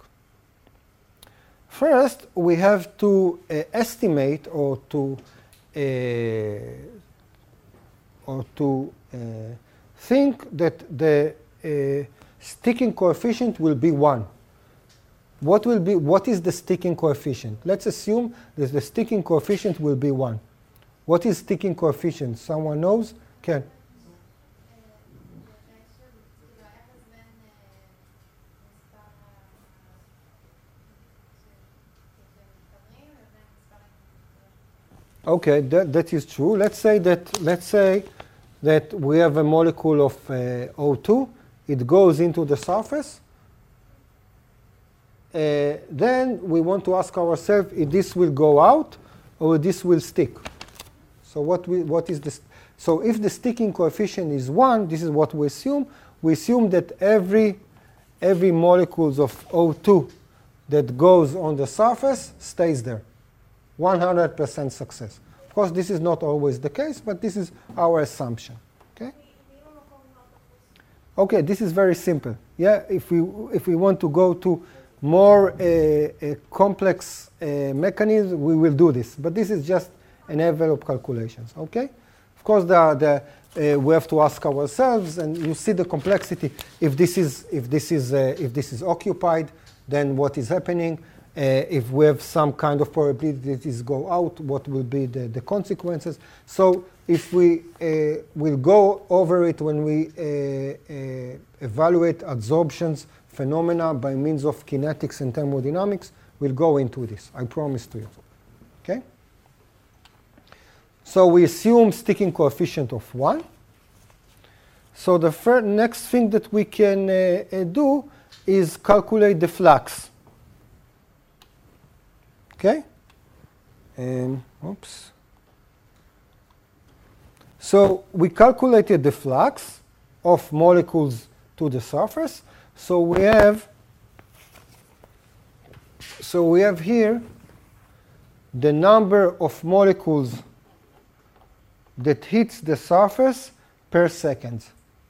First, we have to uh, estimate or to uh, or to uh, think that the uh, sticking coefficient will be one. What will be? What is the sticking coefficient? Let's assume that the sticking coefficient will be one. What is sticking coefficient? Someone knows? Can? Okay, that, that is true. Let's say that let's say that we have a molecule of uh, O two. It goes into the surface. Uh, then we want to ask ourselves if this will go out or this will stick. So what we what is this? So if the sticking coefficient is one, this is what we assume. We assume that every every molecules of O two that goes on the surface stays there. one hundred percent success. Of course, this is not always the case, but this is our assumption. Okay. Okay, this is very simple. Yeah, if we if we want to go to more uh, uh, complex uh, mechanism, we will do this. But this is just an envelope calculations. Okay. Of course, the, the uh, we have to ask ourselves, and you see the complexity. If this is if this is uh, if this is occupied, then what is happening? Uh, if we have some kind of probability that this go out, what will be the, the consequences? So if we uh, will go over it when we uh, uh, evaluate adsorptions phenomena by means of kinetics and thermodynamics, we'll go into this. I promise to you. Okay? So we assume sticking coefficient of one. So the first, next thing that we can uh, uh, do is calculate the flux. Okay? Um, oops. So we calculated the flux of molecules to the surface. So we have so we have here the number of molecules that hits the surface per second.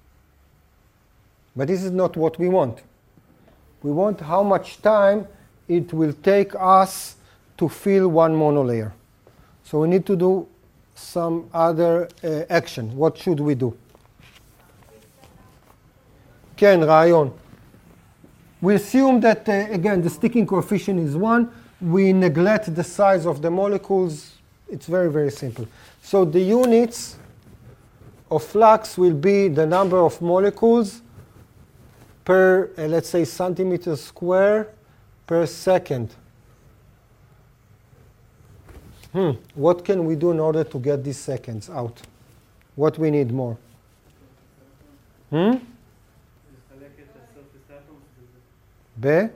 But this is not what we want. We want how much time it will take us to fill one monolayer. So we need to do some other uh, action. What should we do? כן, רעיון. We assume that, uh, again, the sticking coefficient is one. We neglect the size of the molecules. It's very, very simple. So the units of flux will be the number of molecules per, uh, let's say, centimeter square per second. Hmm. What can we do in order to get these seconds out? What we need more? Hmm? B?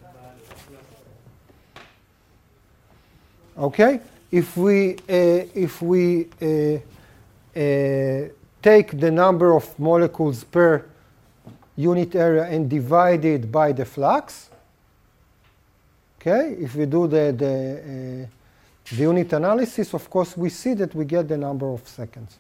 Okay. If we uh, if we uh, uh, take the number of molecules per unit area and divide it by the flux, okay. If we do the the uh, the unit analysis, of course, we see that we get the number of seconds.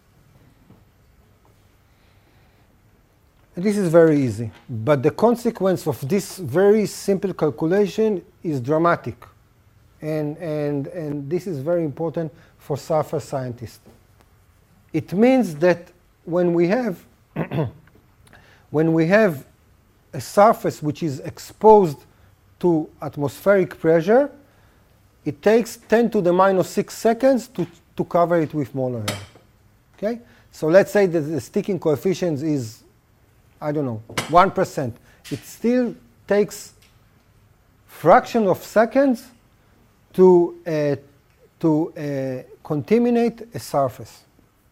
And this is very easy. But the consequence of this very simple calculation is dramatic. And, and, and this is very important for surface scientists. It means that when we have, when we have a surface which is exposed to atmospheric pressure, it takes ten to the minus six seconds to, to cover it with molar air. Okay? So let's say that the sticking coefficient is, I don't know, one percent. It still takes fraction of seconds to, uh, to uh, contaminate a surface.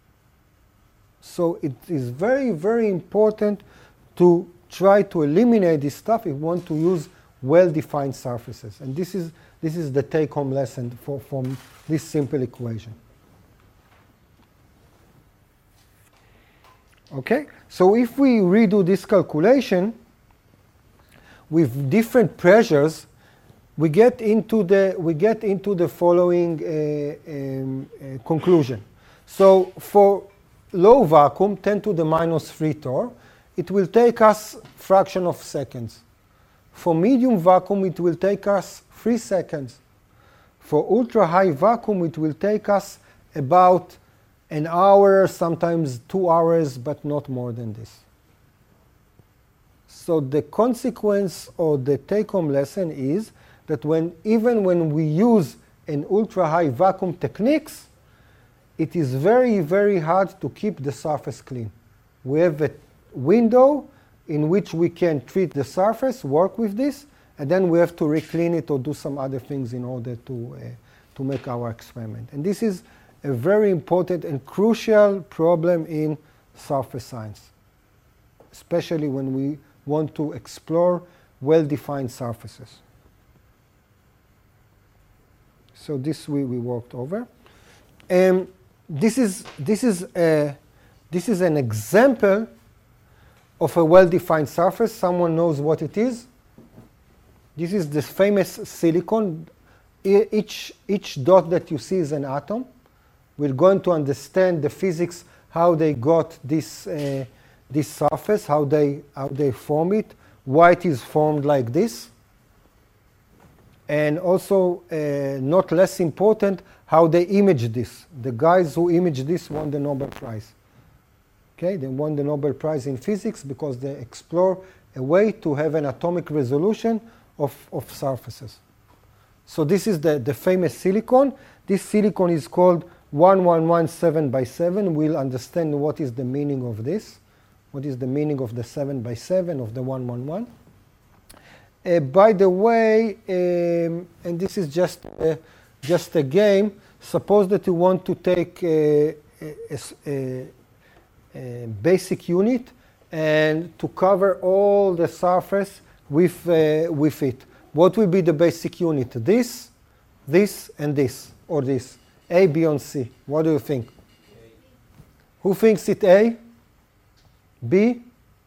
So it is very, very important to try to eliminate this stuff if we want to use well-defined surfaces. And this is, this is the take-home lesson for, from this simple equation. Okay, so if we redo this calculation, with different pressures, we get into the, we get into the following uh, um, uh, conclusion. So for low vacuum, ten to the minus three torr, it will take us fraction of seconds. For medium vacuum, it will take us three seconds. For ultra high vacuum, it will take us about an hour, sometimes two hours, but not more than this. So the consequence or the take-home lesson is that when, even when we use an ultra-high vacuum techniques, it is very, very hard to keep the surface clean. We have a window in which we can treat the surface, work with this, and then we have to re-clean it or do some other things in order to, uh, to make our experiment. And this is a very important and crucial problem in surface science, especially when we want to explore well-defined surfaces. So this we, we worked over. Um, this is, this, is a, this is an example of a well-defined surface. Someone knows what it is? This is the famous silicon. E each, each dot that you see is an atom. We're going to understand the physics, how they got this, uh, this surface, how they, how they form it, why it is formed like this. And also, uh, not less important, how they image this. The guys who imaged this won the Nobel Prize. Okay, they won the Nobel Prize in physics because they explore a way to have an atomic resolution of, of surfaces. So this is the, the famous silicon. This silicon is called one one one seven by seven. We'll understand what is the meaning of this. What is the meaning of the seven by seven, of the one one one. Uh, by the way, um, and this is just, uh, just a game, suppose that you want to take a, a, a, a basic unit and to cover all the surface with, uh, with it. What will be the basic unit? This, this, and this, or this. A, B, and C. What do you think? A. Who thinks it A? B?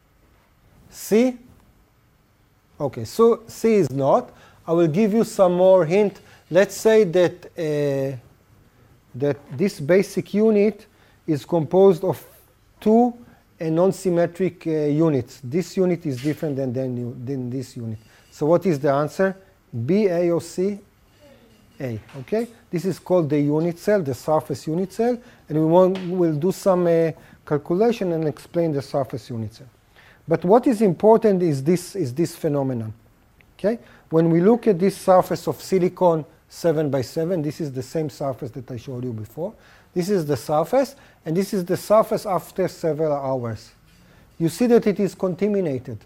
C? Okay, so C is not. I will give you some more hint. Let's say that, uh, that this basic unit is composed of two uh, non-symmetric uh, units. This unit is different than, than, than this unit. So what is the answer? B, A, or C? A. Okay? This is called the unit cell, the surface unit cell. And we want, we'll do some uh, calculation and explain the surface unit cell. But what is important is this, is this phenomenon. Okay? When we look at this surface of silicon seven by seven, this is the same surface that I showed you before. This is the surface, and this is the surface after several hours. You see that it is contaminated.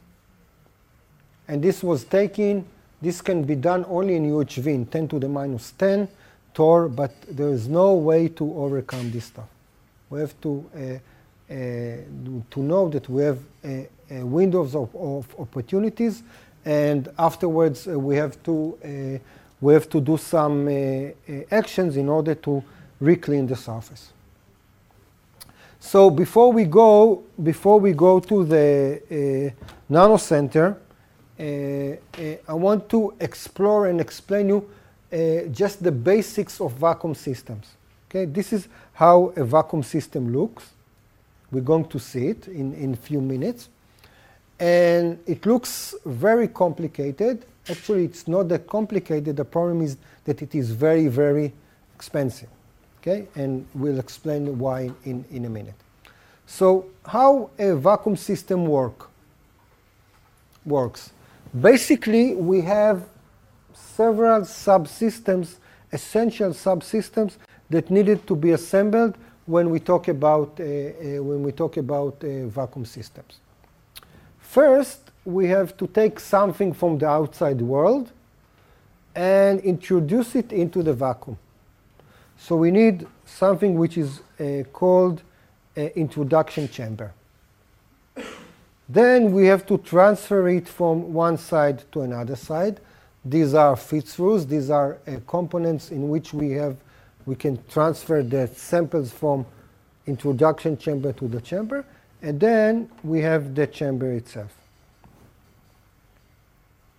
And this was taken, this can be done only in U H V, in ten to the minus ten torr, but there is no way to overcome this stuff. We have to, uh, uh, to know that we have uh, uh, windows of, of opportunities, and afterwards uh, we have to uh, we have to do some uh, uh, actions in order to re-clean the surface. So before we go before we go to the uh, nano center, uh, uh, I want to explore and explain you uh, just the basics of vacuum systems. Okay, this is how a vacuum system looks. We're going to see it in in a few minutes. And it looks very complicated. Actually, it's not that complicated. The problem is that it is very, very expensive. Okay? And we'll explain why in, in a minute. So how a vacuum system work, works? Basically, we have several subsystems, essential subsystems, that needed to be assembled when we talk about, uh, uh, when we talk about uh, vacuum systems. First, we have to take something from the outside world and introduce it into the vacuum. So we need something which is uh, called an introduction chamber. Then we have to transfer it from one side to another side. These are feed-throughs. These are uh, components in which we have we can transfer the samples from introduction chamber to the chamber. And then we have the chamber itself.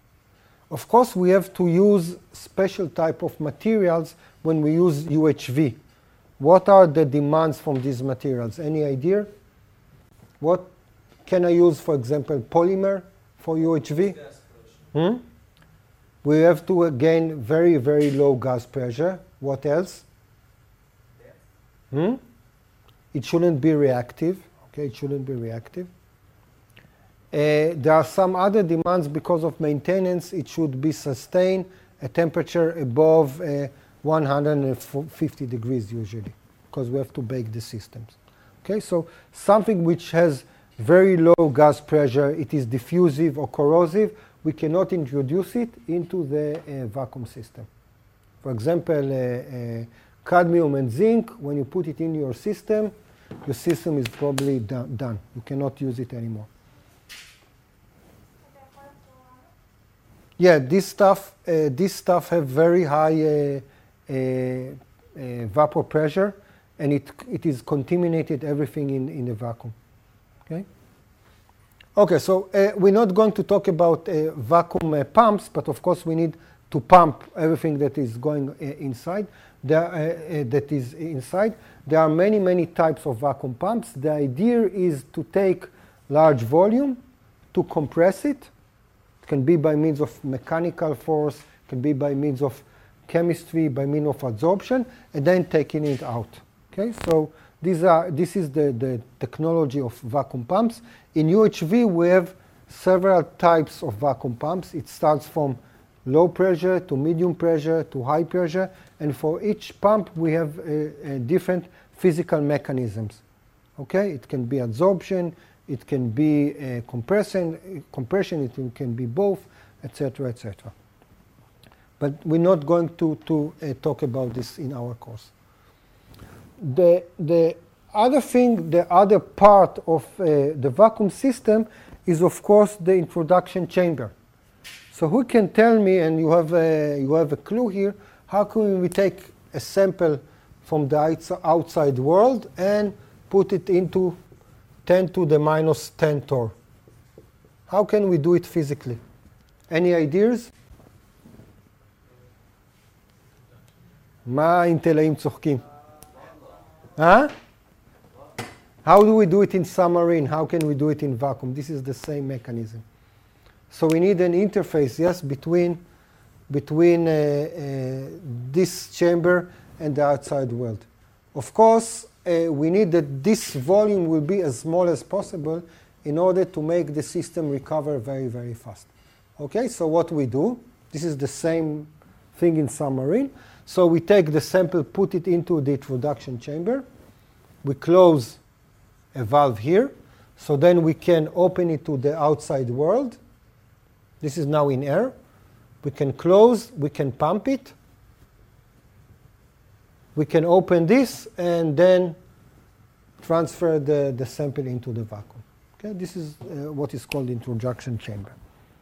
Of course, we have to use special type of materials when we use U H V. What are the demands from these materials? Any idea? What can I use, for example, polymer for U H V? Hmm? We have to, again, very, very low gas pressure. What else? Hmm? It shouldn't be reactive. Okay, it shouldn't be reactive. Uh, there are some other demands because of maintenance. It should be sustained at temperature above uh, one hundred fifty degrees usually, because we have to bake the systems. Okay, so something which has very low gas pressure, it is diffusive or corrosive, we cannot introduce it into the uh, vacuum system. For example, uh, uh, cadmium and zinc, when you put it in your system, your system is probably done. done. You cannot use it anymore. Yeah, this stuff, uh, this stuff have very high uh, uh, uh, vapor pressure, and it, it is contaminated everything in, in the vacuum. Okay? Okay, so uh, we're not going to talk about uh, vacuum uh, pumps, but of course we need to pump everything that is going uh, inside. There, uh, uh, that is inside. There are many, many types of vacuum pumps. The idea is to take large volume, to compress it. It can be by means of mechanical force, it can be by means of chemistry, by means of adsorption, and then taking it out. Okay, so these are, this is the, the technology of vacuum pumps. In U H V, we have several types of vacuum pumps. It starts from low pressure to medium pressure to high pressure, and for each pump we have uh, uh, different physical mechanisms. Okay, it can be adsorption, it can be uh, compression, compression, it can be both, et cetera, et cetera. But we're not going to, to uh, talk about this in our course. The, the other thing, the other part of uh, the vacuum system is, of course, the introduction chamber. So who can tell me, and you have a, you have a clue here, how can we take a sample from the outside world and put it into ten to the minus ten torr? How can we do it physically? Any ideas? מה האינטלאים צוחקים? Huh? How do we do it in submarine? How can we do it in vacuum? This is the same mechanism. So we need an interface, yes, between, between uh, uh, this chamber and the outside world. Of course, uh, we need that this volume will be as small as possible in order to make the system recover very, very fast. Okay, so what we do, this is the same thing in submarine. So we take the sample, put it into the introduction chamber. We close a valve here. So then we can open it to the outside world. This is now in air. We can close, we can pump it. We can open this and then transfer the, the sample into the vacuum. Okay, this is uh, what is called the introduction chamber.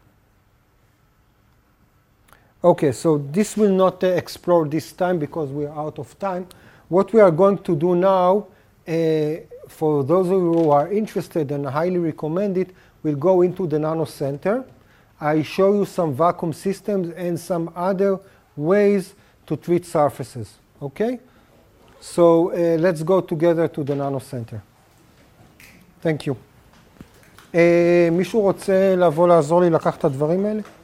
Okay, so this will not uh, explore this time because we are out of time. What we are going to do now, uh, for those of you who are interested and highly recommend it, we'll go into the Nano Center. I show you some vacuum systems and some other ways to treat surfaces. Okay? So uh, let's go together to the Nano Center. Thank you. Uh, מישהו רוצה לבוא לעזור לי לקחת את הדברים האלה?